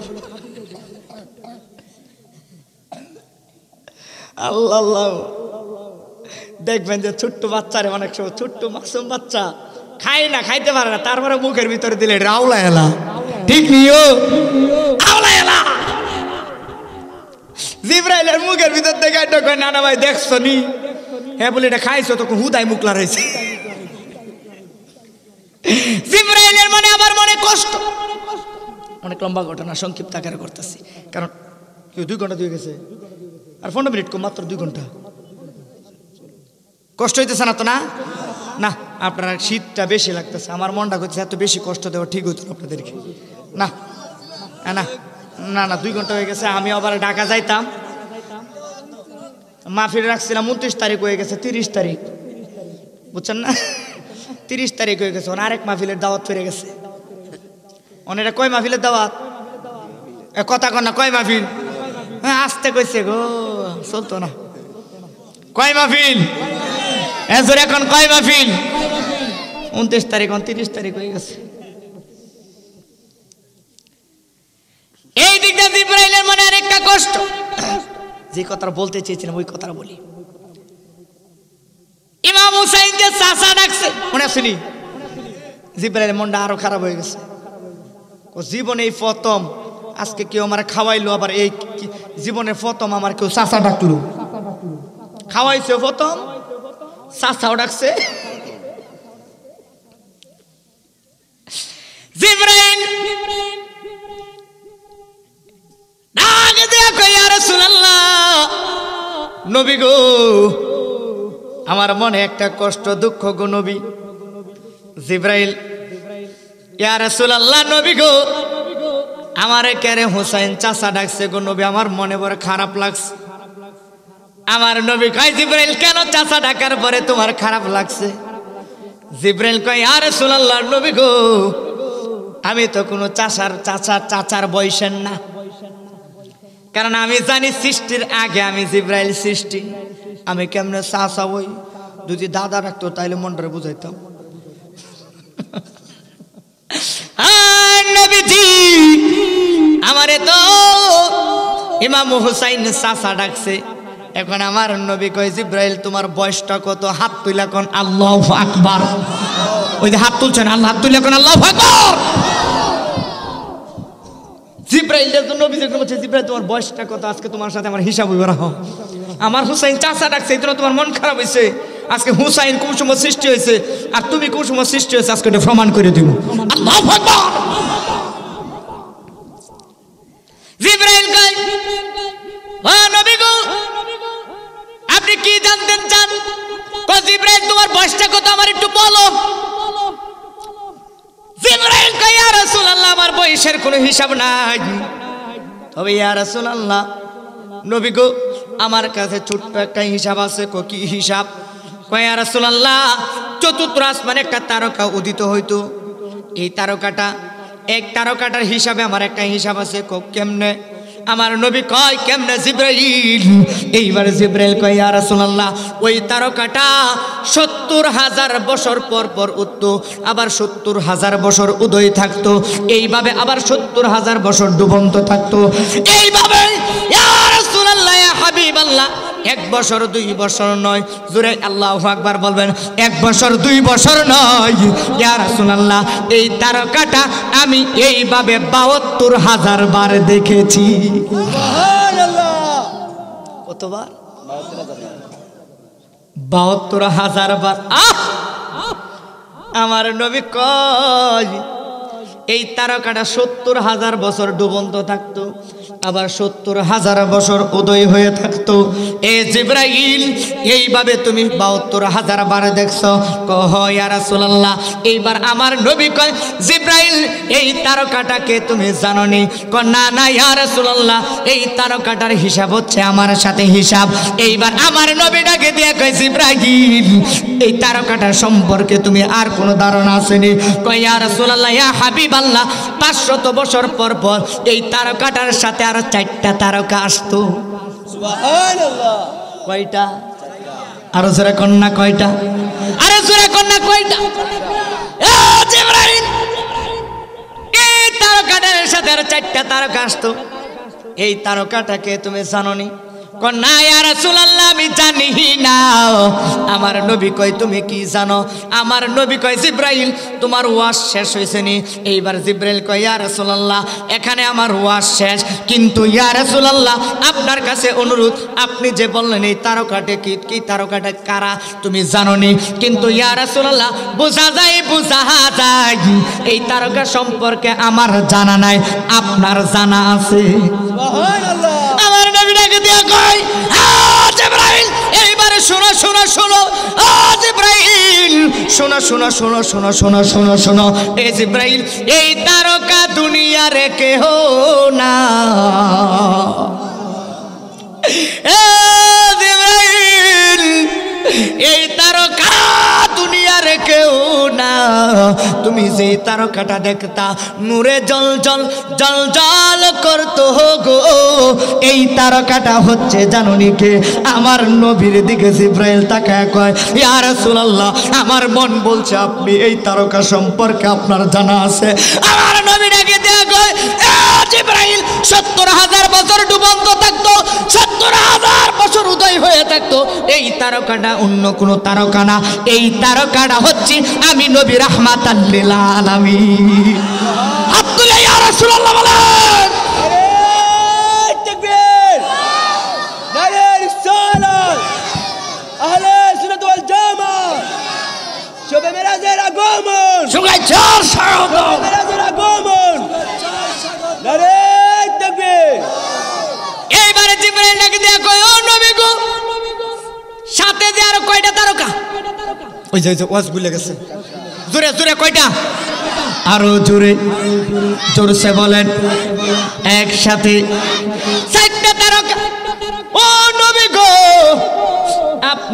আল্লাহ আল্লাহ, দেখবেন যে ছোট্ট বাচ্চারে অনেক সময়, ছোট্ট মাসুম বাচ্চা খায় না, খাইতে পারে না, তারপরে মুখের ভিতরে দিলে রাউলা এলা, ঠিক নিও আউলা এলা। জিবরাইলের মুখের ভিতর থেকে না না ভাই দেখছো নি? হ্যাঁ বলে এটা খাইছো, তখন হুদাই মুখ লড়াইছে। জিবরাইলের মনে আবার মনে কষ্ট। অনেক লম্বা ঘটনা, সংক্ষিপ্ত আকারে করতেছি, কারণ কেউ 2 ঘন্টা দিয়ে গেছে, আর 15 মিনিট কম, মাত্র 2 ঘন্টা। কষ্ট হইতেছে না তো? না না, আপনার শীতটা বেশি লাগতেছে, আমার মনটা করছে এত বেশি কষ্ট দেওয়া ঠিক হতো আপনাদেরকে। না না না না, 2 ঘন্টা হয়ে গেছে। আমি আবার ঢাকা যাইতাম, মাহফিল রাখছিলাম 29 তারিখ, হয়ে গেছে 30 তারিখ, বুঝছেন না? 30 তারিখ হয়ে গেছে, আরেক মাহফিলের দাওয়াত ফিরে গেছে। অনেকটা কয় মাহফিলের দাওয়াত? কথা কন না, কয় মাহফিল? হ্যাঁ আসতে কইছে গো, চলতো না। কয় মাহফিল? এখন কয় মাহফিল? 29 তারিখ, 29 তারিখ হয়ে গেছে। এই দিকটা জিবরাইলের মনে আরেকটা কষ্ট। যে কথা বলতে চেয়েছিলাম ওই কথা বলি। ইমাম হুসাইন যে চাচা ডাকছে, মনে আসেনি? জিবরাইলের মনটা আরো খারাপ হয়ে গেছে। জীবনে এই প্রথম আজকে কেউ আমার খাওয়াইলো, আবার এই জীবনের প্রথম আমার কেউ চাচা ডাকলো। খাওয়াইছে প্রথম, চাচাও ডাকছে। জিবরাইল ডাকে দিয়া কই ইয়া রাসূলুল্লাহ, নবী গো আমার মনে একটা কষ্ট দুঃখ গো নবী। জিবরাইল ইয়া রাসূলুল্লাহ, নবী গো আমারে কেরে হুসাইন চাচা ডাকছে গো নবী, আমার মনে বড় খারাপ লাগছে। আমার নবী কয় জিবরাইল কেন চাচা ডাকার পরে তোমার খারাপ লাগছে? জিবরাইল কয় ইয়া রাসূলুল্লাহ নবী গো আমি তো কোনো চাচার বয়সের না, কারণ আমি জানি সৃষ্টির আগে আমি জিবরাইল সৃষ্টি, আমি কেমনে চাচা হই? যদি দাদা রাখতো তাইলে মনটারে বুঝাইতাম। নবীজি আমারে তো ইমাম হুসাইন চাচা ডাকছে। এখন আমার নবী কয় জিবরাইল তোমার বয়সটা কত? হাত তুইলা কোন আল্লাহু আকবার। ওই যে হাত তুলছেন আল্লাহ, হাত তুইলা কোন আল্লাহু আকবার। জিবরাইল নবীজি বলছে জিবরাইল তোমার বয়সটা কত? আজকে তোমার সাথে আমার হিসাব হইব রাখো। আমার হুসাইন চাচা ডাকছে, এই জন্য তোমার মন খারাপ হয়েছে। আজকে হুসাইন কোন সময় সৃষ্টি হয়েছে আর তুমি কোন সময় সৃষ্টি হয়েছে আজকে এটা প্রমাণ করে দিব। আল্লাহু আকবার। জিবরাইল কয় ও নবী গো আপনি কি জানতেন চান? কয় জিবরাইল তোমার বয়সটা কত আমার একটু বলো। জিবরাইল কয় ইয়া রাসূলুল্লাহ আমার বয়সের কোনো হিসাব নাই, তবে ইয়া রাসূলুল্লাহ নবী গো আমার কাছে ছোট্ট একটা হিসাব আছে। কি হিসাব? কয় ইয়া রাসূলুল্লাহ চতুর্থ আসমানে একটা তারকা উদিত হইতো, এই তারকাটা এক তারকাটার হিসাবে আমার একটা হিসাব আছে। কেমনে? আমার নবী কয় কেমনে জিবরাইল? এইবারে জিবরাইল কয় ইয়া রাসূলুল্লাহ ওই তারকাটা ৭০,০০০ বছর পর পর উঠতো, আবার ৭০,০০০ বছর উদয় থাকতো, এইভাবে আবার ৭০,০০০ বছর ডুবন্ত থাকতো, এইভাবে ইয়া রাসূলুল্লাহ ইয়া হাবিবাল্লাহ ১ বছর ২ বছর নয়, জোরে আল্লাহু আকবার বলবেন। ১ বছর ২ বছর নয় ইয়া রাসূলুল্লাহ এই তারকাটা আমি এইভাবে ৭২,০০০ বার দেখেছি। সুবহানাল্লাহ। কতবার? ৭২,০০০ বার। আমার নবী কয় এই তারকাটা ৭০,০০০ বছর ডুবন্ত থাকতো, আবার ৭০,০০০ বছর উদয় হয়ে থাকতো। এ জিবরাইল এইভাবে তুমি ৭২,০০০ বার দেখছো? কহ ইয়া রাসূলুল্লাহ। এইবার আমার নবী কয় জিবরাইল এই তারকাটাকে তুমি জানোনি? কয় না না ইয়া রাসূলুল্লাহ এই তারকাটার হিসাব হচ্ছে আমার সাথে হিসাব। এইবার আমার নবী ডাকে দিয়ে কয় জিবরাইল এই তারকাটার সম্পর্কে তুমি আর কোনো ধারণা আসেনি? কয় ইয়া রাসূলুল্লাহ ইয়া হাবিবাল্লাহ ৫০০ বছর পর পর এই তারকাটার সাথে আরো ৪টা তারকা আসতো। সুবহানাল্লাহ। কয়টা? আরো জোরে কন্যা কয়টা? আরে জোরে কন্যা কয়টা? এ জিবরাইল এই তারকাটার সাথে আরো ৪টা তারকা আসতো, এই তারকাটাকে তুমি জানোনি? না ইয়া রাসূলুল্লাহ আমি জানি না। আমার নবী কয় তুমি কি জানো? আমার নবী কয় জিবরাইল তোমার ওয়াজ শেষ হয়েছে নি? এইবার জিবরাইল কয় ইয়া রাসূলুল্লাহ এখানে আমার ওয়াজ শেষ, কিন্তু ইয়া রাসূলুল্লাহ আপনার কাছে অনুরোধ, আপনি যে বললেন এই তারকাটা কি তারকাটা কারা তুমি জানোনি, কিন্তু ইয়া রাসূলুল্লাহ বোঝা যায় এই তারকা সম্পর্কে আমার জানা নাই, আপনার জানা আছে। সুবহানাল্লাহ। আমার নবী ডাকে দিয়ে কয় জিবরাইল এইবারে শোনো শোনো শোনো, জিবরাইল শোনো শোনো শোনো শোনো শোনো শোনো শোনো। এই জিবরাইল এই তারকা দুনিয়ার কেহ না। জিবরাইল এই তারকা দুনিয়ার কেউ না। তুমি যে তারকাটা দেখতা নূরে জল জল জল জল করতো গো, এই তারকাটা হচ্ছে জানুনি কে? আমার নবীর দিকে জিবরাইল তাকায় কয় ইয়া রাসূলুল্লাহ আমার মন বলছে আপনি এই তারকা সম্পর্কে আপনার জানা আছে। আমার নবী ডাকে দেয়া কয় জিবরাইল ৭০,০০০ বছর ডুবন্ত থাকতো, ৭০,০০০ বছর উদয় হয়ে থাকতো, এই তারকাটা অন্য কোনো তারকা না, এই তারকাটা হচ্ছে আমি নবী রাহমাতাল লিল আলামিন। আব্দুল্লাহ ইয়া রাসূলুল্লাহ বলেন তাকবীর, নারে রিসালাত, আহলে সুন্নাত ওয়াল জামাত, শবে মেরাজের আগমন, শুভেচ্ছার স্বাগত, মেরাজের আগমন, নারে তাকবীর। এইবারে জিবরাইল ডাকে দেয়া কয় ও নবী গো সাথে যে আরো কয়টা তারকা? ওই যে ওয়াজ ভুলে গেছে, জোরে জোরে কয়টা? আরো জোরে জোরসে বলেন, একসাথে 4টা তারকা। ও নবী গো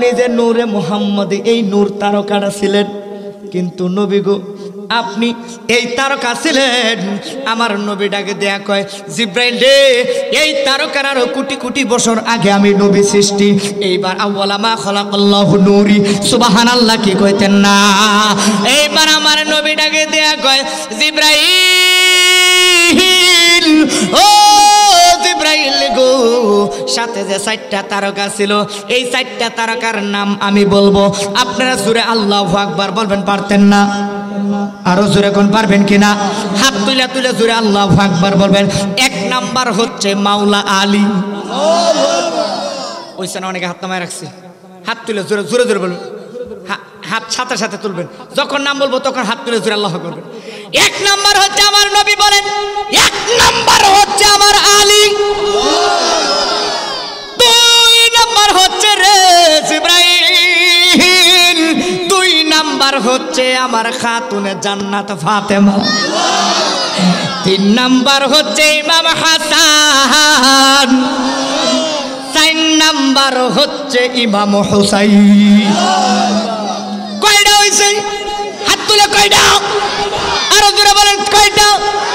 আপনি যে নূরে মুহাম্মদী এই নূর তারকাটা ছিলেন, কিন্তু নবী গো আপনি এই তারকা ছিলেন। আমার নবীটাকে দেয়া কয় জিব্রাইল রে, এই তারকার আরো কোটি কোটি বছর আগে আমি নবী সৃষ্টি। এইবার আউয়ালা মা খালাকাল্লাহু নূরি, সুবহানাল্লাহ কি কইতেন না? এইবার আমার নবীটাকে দেয়া কয় জিব্রাইল, ও জিব্রাইল গো, সাথে যে 4টা তারকা ছিল, এই 4টা তারকার নাম আমি বলবো, আপনারা জোরে আল্লাহু আকবার বলবেন, পারতেন না? আরো জোরে কোন পারবেন কিনা? হাত তুলে তুলে জোরে আল্লাহু আকবার বলবেন। 1 নাম্বার হচ্ছে মাওলা আলী। ওইখানে অনেকে হাত নামায় রাখছে, হাত তুলে জোরে জোরে জোরে বলবেন, হাত সাথে সাথে তুলবেন, যখন নাম বলবো তখন হাত তুলে জোরে আল্লাহু আকবার বলবেন। 1 নাম্বার হচ্ছে আমার নবী, বলেন 1 নাম্বার হচ্ছে আমার আলী। 2 নাম্বার হচ্ছে রে জিব্রাইল। 2 নাম্বার হচ্ছে আমার খাতুনে জান্নাত ফাতেমা। 3 নাম্বার হচ্ছে ইমাম হাসান। 4 নাম্বার হচ্ছে ইমাম হুসাইন। কয়টা হইছে? হাত তুলে কয়টা? আরো জোরে বলেন কয়টা?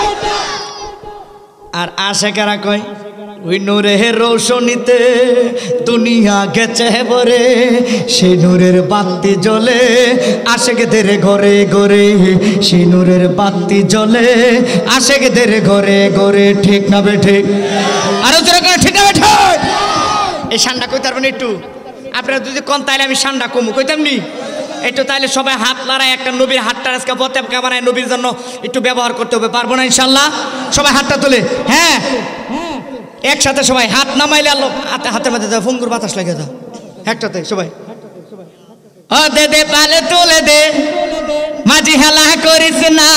আর আশেকেরা কয় ওই নূরের রৌশনীতে দুনিয়া গেছে ভরে, সেই নূরের বাতি জ্বলে আশেকদের ঘরে ঘরে, সেই নূরের বাতি জ্বলে আশেকদের ঘরে ঘরে। ঠিক না বেঠে? আরো জোরে করে ঠিক না বেঠে? এই শানটা কইতে পারবেন একটু? আপনারা যদি কোন তাইলে আমি শানটা কমু কইতাম নি একটু, তাইলে সবাই হাত লড়াই একটা নবীর হাতটা আজকে পতাকা বানায় নবীর জন্য একটু ব্যবহার করতে হবে। পারবো না ইনশাল্লাহ? সবাই হাতটা তোলে, হ্যাঁ একসাথে সবাই হাত নামাইলে আল্লাহ হাতের মধ্যে ফুঙ্গুর বাতাস লাগে দাও একটাতে সবাই। ও দে দে পালে তুলে দে, মাঝি হেলা করিস না,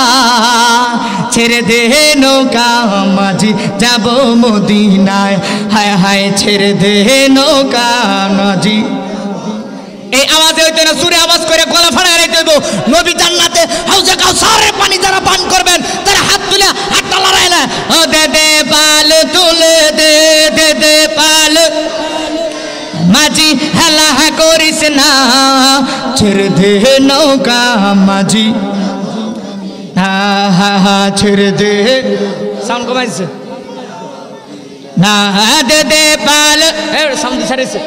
ছেড়ে দে নৌকা মাঝি যাব মদিনায়, হায় হায় ছেড়ে দে নৌকা মাঝি। এই আওয়াজে হইতো না, সুরে আওয়াজ করে গলা ফাড়ায় রাখতে হইব। নবী জান্নাতে হাউজে কাউসারের পানি যারা পান করবেন তারা হাত তুলে হাতটা লড়াই না। ও দে দে পাল তুলে দে, দে দে পাল মাঝি হেলা করিস না, ছেড়ে দে নৌকা মাঝি, হা হা হা ছেড়ে দে। সাউন্ড কমাইছে না? দে দে পাল, সাউন্ড ছাড়িয়েছে।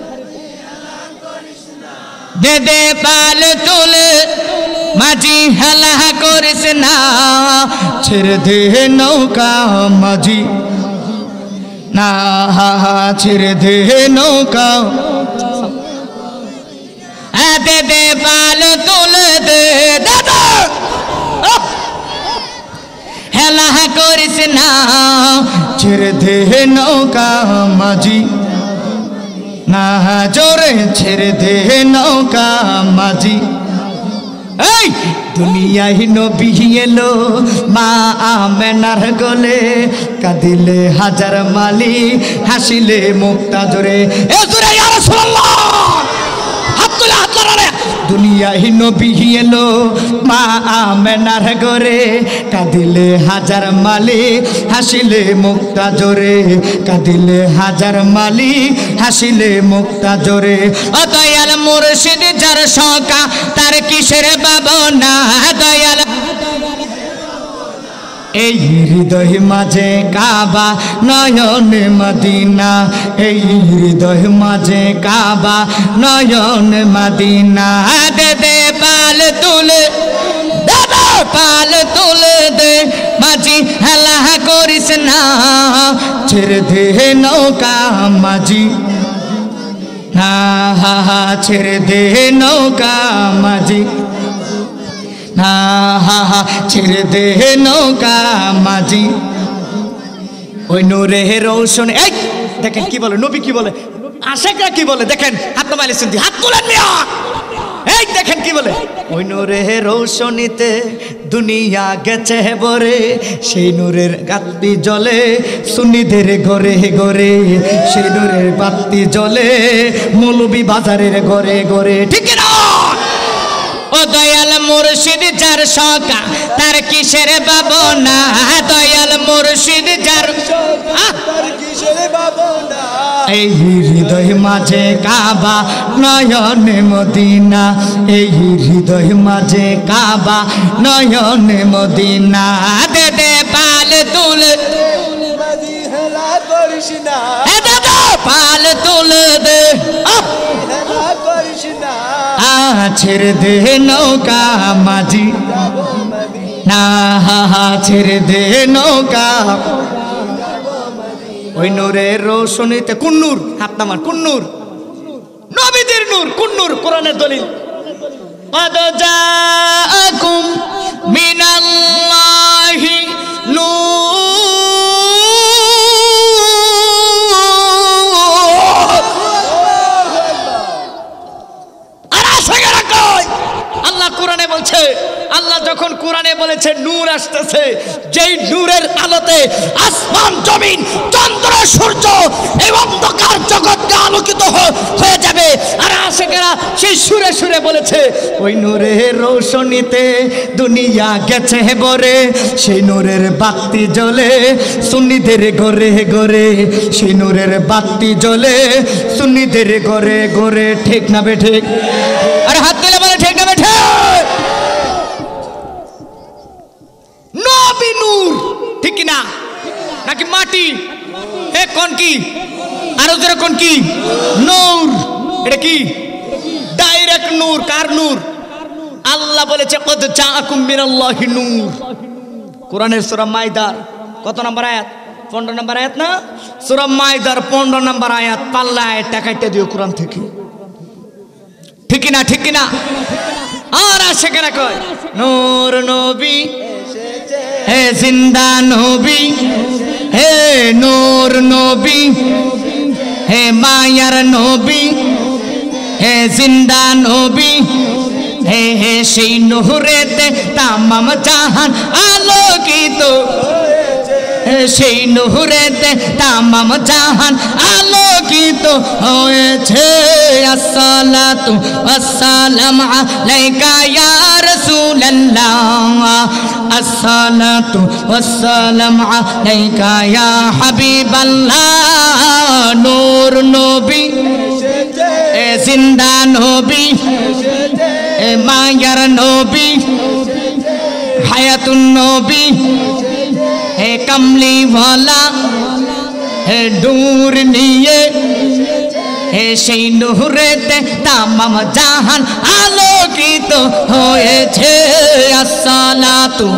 দে দে পাল তুলে মাঝি হেলা করিস না, ছেড়ে দে নৌকা মাঝি, না হা হা ছেড়ে দে নৌকা। দে দে পাল তুলে দে, দে দে হেলা করিস না, ছেড়ে দে নৌকা মাঝি, না জোরে ছেড়ে দে নৌকা মাঝি। এই দুনিয়ায় নবী এলো মা আমেনার গলে, কাঁদিলে হাজার মালি হাসিলে মুক্তা জোরে। এ জোরে ইয়া রাসূলুল্লাহ, হাত তুলে হাত লড়ারে। দুনিয়ায় নবী এলো মা আমেনার ঘরে, কাঁদিলে হাজার মালি হাসিলে মুক্তা জোরে, কাঁদিলে হাজার মালি হাসিলে মুক্তা জোরে। ও দয়াল মুর্শিদ যার সকা তার কিসের ভাবনা, দয়াল এই হৃদয় মাঝে কাবা নয়নে মদিনা, এই হৃদয় মাঝে কাবা নয়নে মদিনা। দে দে পাল তুলে, দাদা পাল তুলে দে মাঝি হেলা করিস না, ছেড়ে দে নৌকা মাঝি, হা হা হা ছেড়ে দে নৌকা মাঝি, না হা হা ছেড়ে দে নৌকা মাঝি। ওই নূরে রৌশন, এই দেখেন কি বলে নবী, কি বলে আশেকরা কি বলে দেখেন, হাত নামাইলে শুনছি, হাত তুলেন মিয়া। এই দেখেন কি বলে, ওই নূরে রৌশনীতে দুনিয়া গেছে ভরে, সেই নূরের বাতি জ্বলে সুন্নিদের ঘরে ঘরে, সেই নূরের বাতি জ্বলে মৌলবি বাজারের ঘরে ঘরে। ঠিক না? ও দয়াল মুর্শিদ যার সকা তার কিসের ভাবনা, দয়াল মুর্শিদ যার তার কিসের ভাবনা, এই হৃদয় মাঝে কাবা নয়নে মদিনা এই হৃদয় মাঝে কাবা নয়নে মদিনা দে দে পাল তুলে হেলা করিস না দে দে পাল তুলে দে হেলা করিস না ছেড়ে দে নৌকা মাঝি না ছেড়ে দে নৌকা ওই নূরের রোশনীতে কোন নূর হাত নামান কোন নূর নবীদের নূর কোন নূর কোরআনের দলিল قد جاءكم من الله نور আল্লাহ কোরআনে বলছে আল্লাহ যখন কোরআনে বলেছে নূর আসতেছে যেই নূরের আলোতে আসমান জমিন চন্দ্র সূর্য এবং অন্ধকার জগৎকে আলোকিত হয়ে যাবে আর আশিকেরা সেই সুরে সুরে বলেছে ওই নূরের রোশনীতে দুনিয়া গেছে ভরে সেই নূরের বাতি জ্বলে সুন্নিদের ঘরে ঘরে সেই নূরের বাতি জ্বলে সুন্নিদের ঘরে ঘরে ঠিক না বে ঠিক আরে হাত দিলে বলে ঠিক না বে ঠিক নবী নূর ঠিক না নাকি মাটি হে কোন কি আরো জোরে কোন কি নূর এটা কি ডাইরেক্ট নূর কার নূর আল্লাহ বলেছে কদ জাআকুম মিনাল্লাহি নূর কোরআনের সূরা মাইদার কত নম্বর আয়াত 15 নম্বর আয়াত না সূরা মাইদার 15 নম্বর আয়াত পাল্লা আয়াতটা কাটতে দিও কোরআন থেকে ঠিক না ঠিক না আর আশিকেরা কয় নূর নবী হে জিন্দা নবী হে নূর নবী হে মায়ার নবী হে জিন্দা নবী হে হে সেই নূরেতে তামাম জাহান আলোকিত সেই নূরেতে তামাম জাহান আলোকিত হয়েছে আসসালাতু ওয়াসসালামু আলাইকা ইয়া রাসূলুল্লাহ আসসালাতু ওয়াসসালামু আলাইকা ইয়া হাবিবাল্লাহ নূর নবী এ জিন্দা নবী এ মায়ার নবী হায়াতুন নবী হে কমলি ওয়ালা হে নূর নিয়ে হে সেই নূরেতে তামাম জাহান আলোকিত হয়েছে আসসালাতু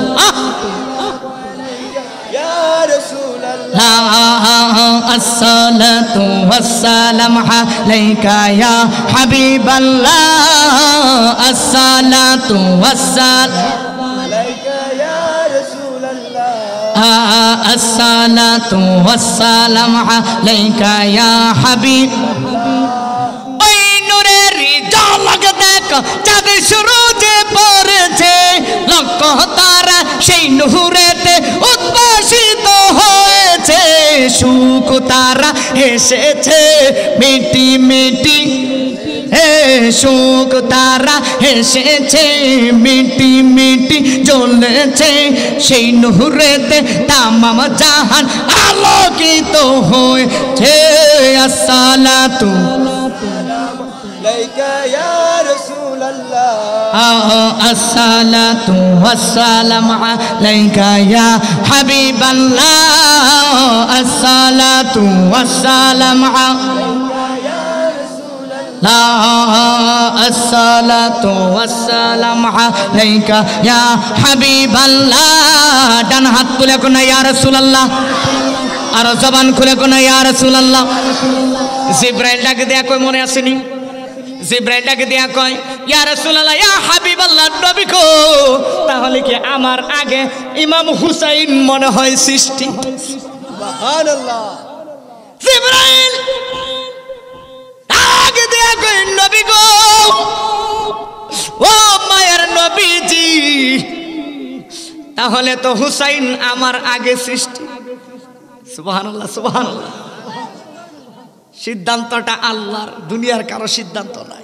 ইয়া রাসূলুল্লাহ আসসালাতু ওয়াসসালামু আলাইকা ইয়া হাবিবাল্লাহ আসসালাতু ওয়াসসালামু আলাইকা ইয়া রাসূলুল্লাহ আসসালাতু ওয়াসসালামু আলাইকা ইয়া হাবিব ওই নূরের ঝলক দেখো চাঁদ সূরজে পড়েছে লক্ষ তারা সেই নূরেতে উদ্ভাসিত হয়েছে সুখ তারা এসেছে মিটি মিটি হে সুখ তারা এসেছে মিটি মিটি জ্বলেছে সেই নূরেতে তামাম জাহান আলোকিত হয়েছে আসসালাতু আলাইকা ইয়া রাসূলুল্লাহ আসসালাতু ওয়াসসালামু আলাইকা ইয়া হাবিবাল্লাহ আসসালাতু ওয়াসসালামু আসসালাতু ওয়াসসালামু আলাইকা ইয়া হাবিবাল্লাহ ডান হাত তুলে কোন ইয়া রাসূলুল্লাহ আর জবান খুলে কোন ইয়া রাসূলুল্লাহ জিবরাইল ডাকে দেয়া কই মনে আসেনি জিবরাইল ডাকে দেয়া কয় ইয়া রাসূলুল্লাহ ইয়া হাবিবাল্লাহ নবী গো তাহলে কি আমার আগে ইমাম হুসাইন মনে হয় সৃষ্টি সুবহানাল্লাহ জিবরাইল আগে দেয়া কই নবী গো ও মায়ের নবীজি তাহলে তো হুসাইন আমার আগে সৃষ্টি সুবহানাল্লাহ সুবহানাল্লাহ সিদ্ধান্তটা আল্লাহর দুনিয়ার কারো সিদ্ধান্ত নাই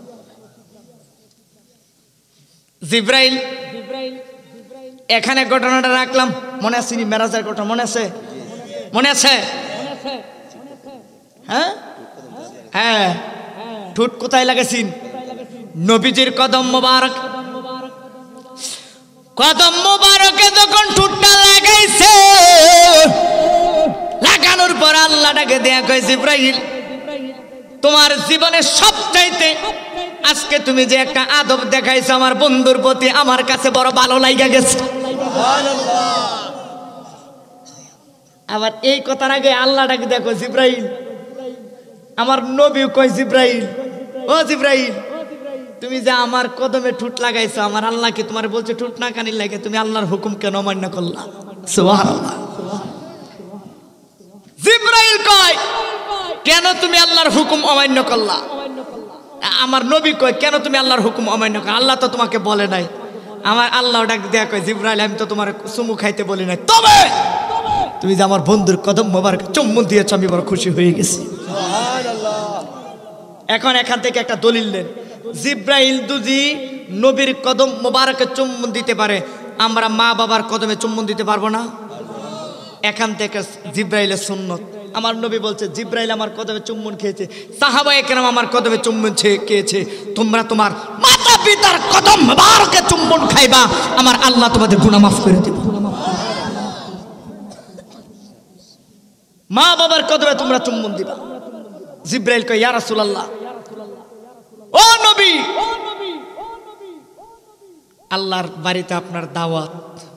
জিবরাইল এখানে ঘটনাটা রাখলাম মনে আছে মেরাজের ঘটনা মনে আছে হ্যাঁ হ্যাঁ ঠোঁট কোথায় লাগাইছেন নবীজির কদম মোবারক কদম মোবারকে যখন ঠোঁটটা লাগাইছে লাগানোর পর আল্লাহটাকে দেয়া কয় জিবরাইল তোমার জীবনের সবচাইতে আজকে তুমি যে একটা আদব দেখাইছো আমার বন্ধুর প্রতি আমার কাছে বড় ভালো লাগা গেছে আবার এই কথার আগে আল্লাহটাকে দেখো জিবরাইল আমার নবী কয় জিবরাইল ও জিবরাইল তুমি যে আমার কদমে ঠুট লাগাইছো আমার আল্লাহ কি তোমার বলছে ঠুট না কানি লাগে তুমি আল্লাহর হুকুম কেন অমান্য করলা সুবহানাল্লাহ জিবরাইল কয় কেন তুমি আল্লাহর হুকুম অমান্য করলা আমার নবী কয় কেন তুমি আল্লাহর হুকুম অমান্য করলা আল্লাহ তো তোমাকে বলে নাই আমার আল্লাহ ডাক দেয়া কয় জিবরাইল আমি তো তোমার চুমু খাইতে বলি নাই তবে তুমি যে আমার বন্ধুর কদম মোবারক চুম্বন দিয়েছ আমি বড় খুশি হয়ে গেছি এখন এখান থেকে একটা দলিল দেন জিবরাইল দুজি নবীর কদম মোবারকে চুম্বন দিতে পারে আমরা মা বাবার কদমে চুম্বন দিতে পারবো না এখান থেকে জিবরাইলের সুন্নত আমার নবী বলছে জিবরাইল আমার কদমে চুম্বন খেয়েছে সাহাবায়ে কেরাম আমার কদমে চুম্বন খেয়েছে তোমরা তোমার মাতা পিতার কদম মোবারকে চুম্বন খাইবা আমার আল্লাহ তোমাদের গুনাহ মাফ করে দেবে মা বাবার কদমে তোমরা চুম্বন দিবা জিবরাইল কয় ইয়া রাসূলুল্লাহ ও নবী আল্লাহর বাড়িতে আপনার দাওয়াত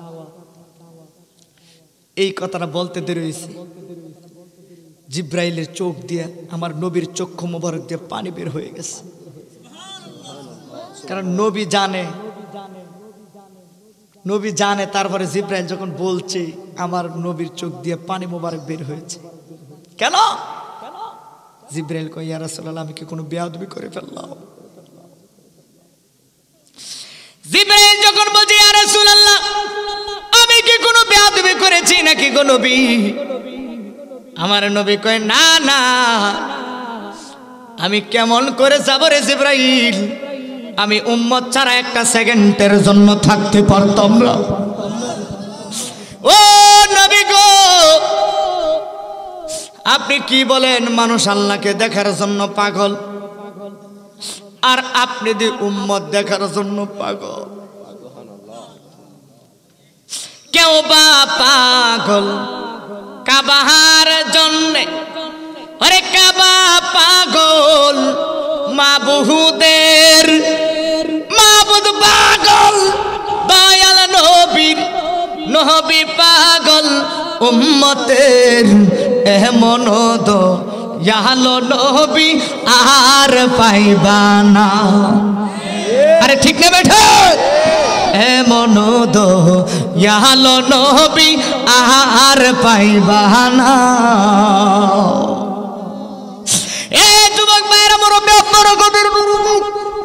এই কথাটা বলতে দেরি হয়েছে জিবরাইলের চোখ দিয়ে আমার নবীর চক্ষু মোবারক দিয়ে পানি বের হয়ে গেছে কারণ নবী জানে তারপরে জিবরাইল যখন বলছে আমার নবীর চোখ দিয়ে পানি মোবারক বের হয়েছে কেন জিবরাইল কয় ইয়া রাসূলুল্লাহ আমি কি কোনো বেয়াদবি করে ফেললাম জিবরাইল যখন বলছে ইয়া রাসূলুল্লাহ আমি কি কোনো বেয়াদবি করেছি নাকি গো নবী আমার নবী কয় না না আমি কেমন করে যাব রে জিবরাইল আমি উম্মত ছাড়া একটা সেকেন্ডের জন্য থাকতে পারতাম না ও নবী গো আপনি কি বলেন মানুষ আল্লাহকে দেখার জন্য পাগল আর আপনি দি উম্মত দেখার জন্য পাগল কেউ বা পাগল কাবার জন্য আরে কাবা পাগল মাবুদের মাবুদ পাগল দয়াল নবী পাগল উম্মতের এমন দয়ালো নবী আর পাইবা না আরে ঠিক না বেঠা এমন দয়ালো নবী আর পাইবা না এ যুবক ভাইরা মুরব্বি আপনারা গভীর মনোযোগ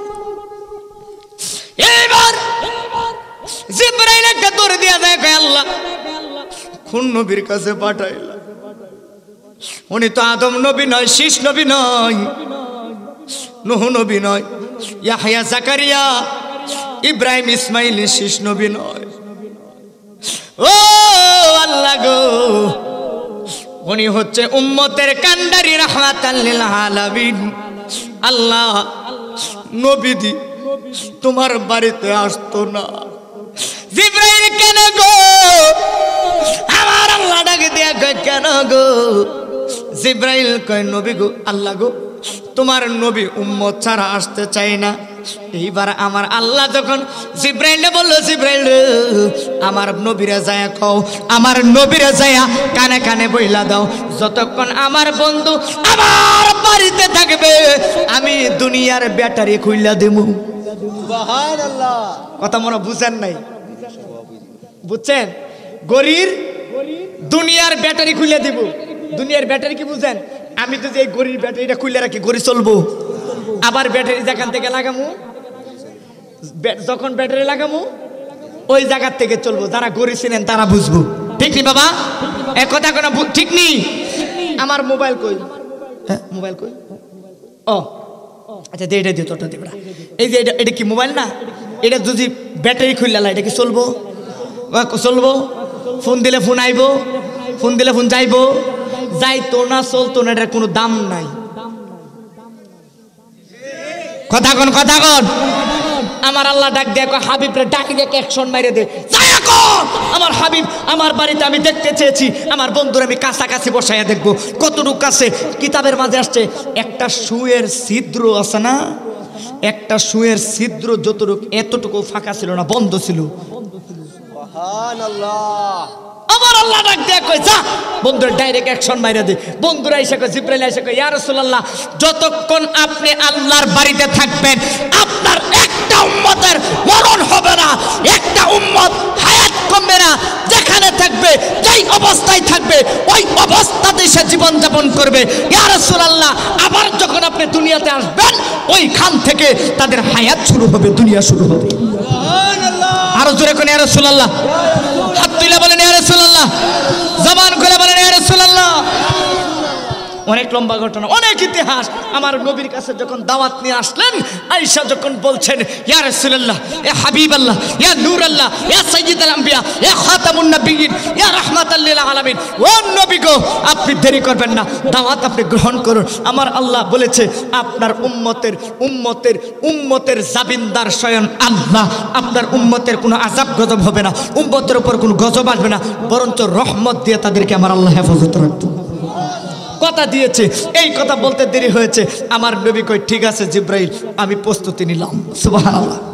এবার জিবরাইল একটা দৌড় দিয়া যায় কয় আল্লাহ কোন নবীর কাছে পাঠাইলা উনি তো আদম নবী নয় শীষ নবী নয় নূহ নবী নয় ইয়াহইয়া জাকারিয়া ইব্রাহিম ইসমাইল শীষ নবী নয় ও আল্লাহ গো উনি হচ্ছে উম্মতের কান্ডারি রাহমাতাল লিল আলামিন আল্লাহ নবীদি তোমার বাড়িতে আসতো না জিবরাইল কেন গো আমার আল্লাহ ডাকে দিয়া কয় কেন গো জিবরাইল কয় নবী গো আল্লাহ গো তোমার নবী উম্মত ছাড়া আসতে চায় না এইবার আমার আল্লাহ যখন জিবরাইলে বললো জিবরাইল আমার নবীরে যায় কও আমার নবীরে যায় কানে কানে বইলা দাও যতক্ষণ আমার বন্ধু আমার বাড়িতে থাকবে আমি দুনিয়ার ব্যাটারি খুইলা দেবো সুবহানাল্লাহ কথা মনে বুঝেন নাই বুঝছেন গরির দুনিয়ার ব্যাটারি খুলে দিব দুনিয়ার ব্যাটারি কি বুঝেন আমি তো যে গরির ব্যাটারিটা খুলে রাখি গড়ি চলবো আবার ব্যাটারি যেখান থেকে লাগামু যখন ব্যাটারি লাগামু ওই জায়গার থেকে চলবো যারা গড়ি চিনেন তারা বুঝবো ঠিক নি বাবা এক কথা কোনো ঠিক নি আমার মোবাইল কই হ্যাঁ মোবাইল কই ও আচ্ছা দে এটা দিয়ে তোরটা দিবড়া এই যে এটা কি মোবাইল না এটা যদি ব্যাটারি খুললা এটা কি চলবো ফোন দিলে ফোন আইবো ফোন দিলে ফোন যাইবো যাইতো না চলতো না, এটার কোনো দাম নাই। কথা কন কথা কন। আমার আল্লাহ ডাক দিয়ে হাবিবরে ডাকি দিয়ে অ্যাকশন মাইরে দে, যাই এখন আমার হাবিব আমার বাড়িতে আমি দেখতে চেয়েছি, আমার বন্ধুরা আমি কাছাকাছি বসাইয়া দেখবো কতটুকু কাছে। কিতাবের মাঝে আসছে একটা সুয়ের ছিদ্র আছে না, একটা সুয়ের ছিদ্র যতটুকু এতটুকু ফাঁকা ছিল না, বন্ধ ছিল। সুবহানাল্লাহ। আমার আল্লাহ ডাক দেয়া কই যা বন্ধুরা ডাইরেক্ট অ্যাকশন মাইরা দে। বন্ধুরা এসে কই, জিবরাইল এসে কই, ইয়া রাসূলুল্লাহ যতক্ষণ আপনি আল্লাহর বাড়িতে থাকবেন আপনার একটা উম্মতের মরণ হবে না, একটা উম্মত হায়াত কমবে না। যেখানে থাকবে যেই অবস্থায় থাকবে ওই অবস্থাতে সে জীবন যাপন করবে। ইয়া রাসূলুল্লাহ আবার যখন আপনি দুনিয়াতে আসবেন ওইখান থেকে তাদের হায়াত শুরু হবে, দুনিয়া শুরু হবে। সুবহানাল্লাহ। আরো জোরে কোন ইয়া রাসূলুল্লাহ, হাত তুলে বলেন ইয়া রাসূলুল্লাহ, জবান খুলে বলেন ইয়া রাসূলুল্লাহ। অনেক লম্বা ঘটনা, অনেক ইতিহাস। আমার নবীর কাছে যখন দাওয়াত নিয়ে আসলেন, আয়েশা যখন বলছেন ইয়া রাসূলুল্লাহ, ইয়া হাবিবাল্লাহ, ইয়া নূরাল্লাহ, ইয়া সাইয়্যিদুল আম্বিয়া, ইয়া খাতামুন নবিয়্যিন, ইয়া রাহমাতাল লিল আলামিন, ও নবী গো আপনি দেরি করবেন না, দাওয়াত আপনি গ্রহণ করুন। আমার আল্লাহ বলেছে আপনার উম্মতের জাবিনদার স্বয়ং আল্লাহ। আপনার উম্মতের কোনো আযাব গজব হবে না, উম্মতের উপর কোনো গজব আসবে না, বরঞ্চ রহমত দিয়ে তাদেরকে আমার আল্লাহ হেফাজত রাখবে। কথা দিয়েছে, এই কথা বলতে দেরি হয়েছে। আমার নবী কই ঠিক আছে জিবরাইল আমি প্রস্তুতি নিলাম। সুবহানাল্লাহ।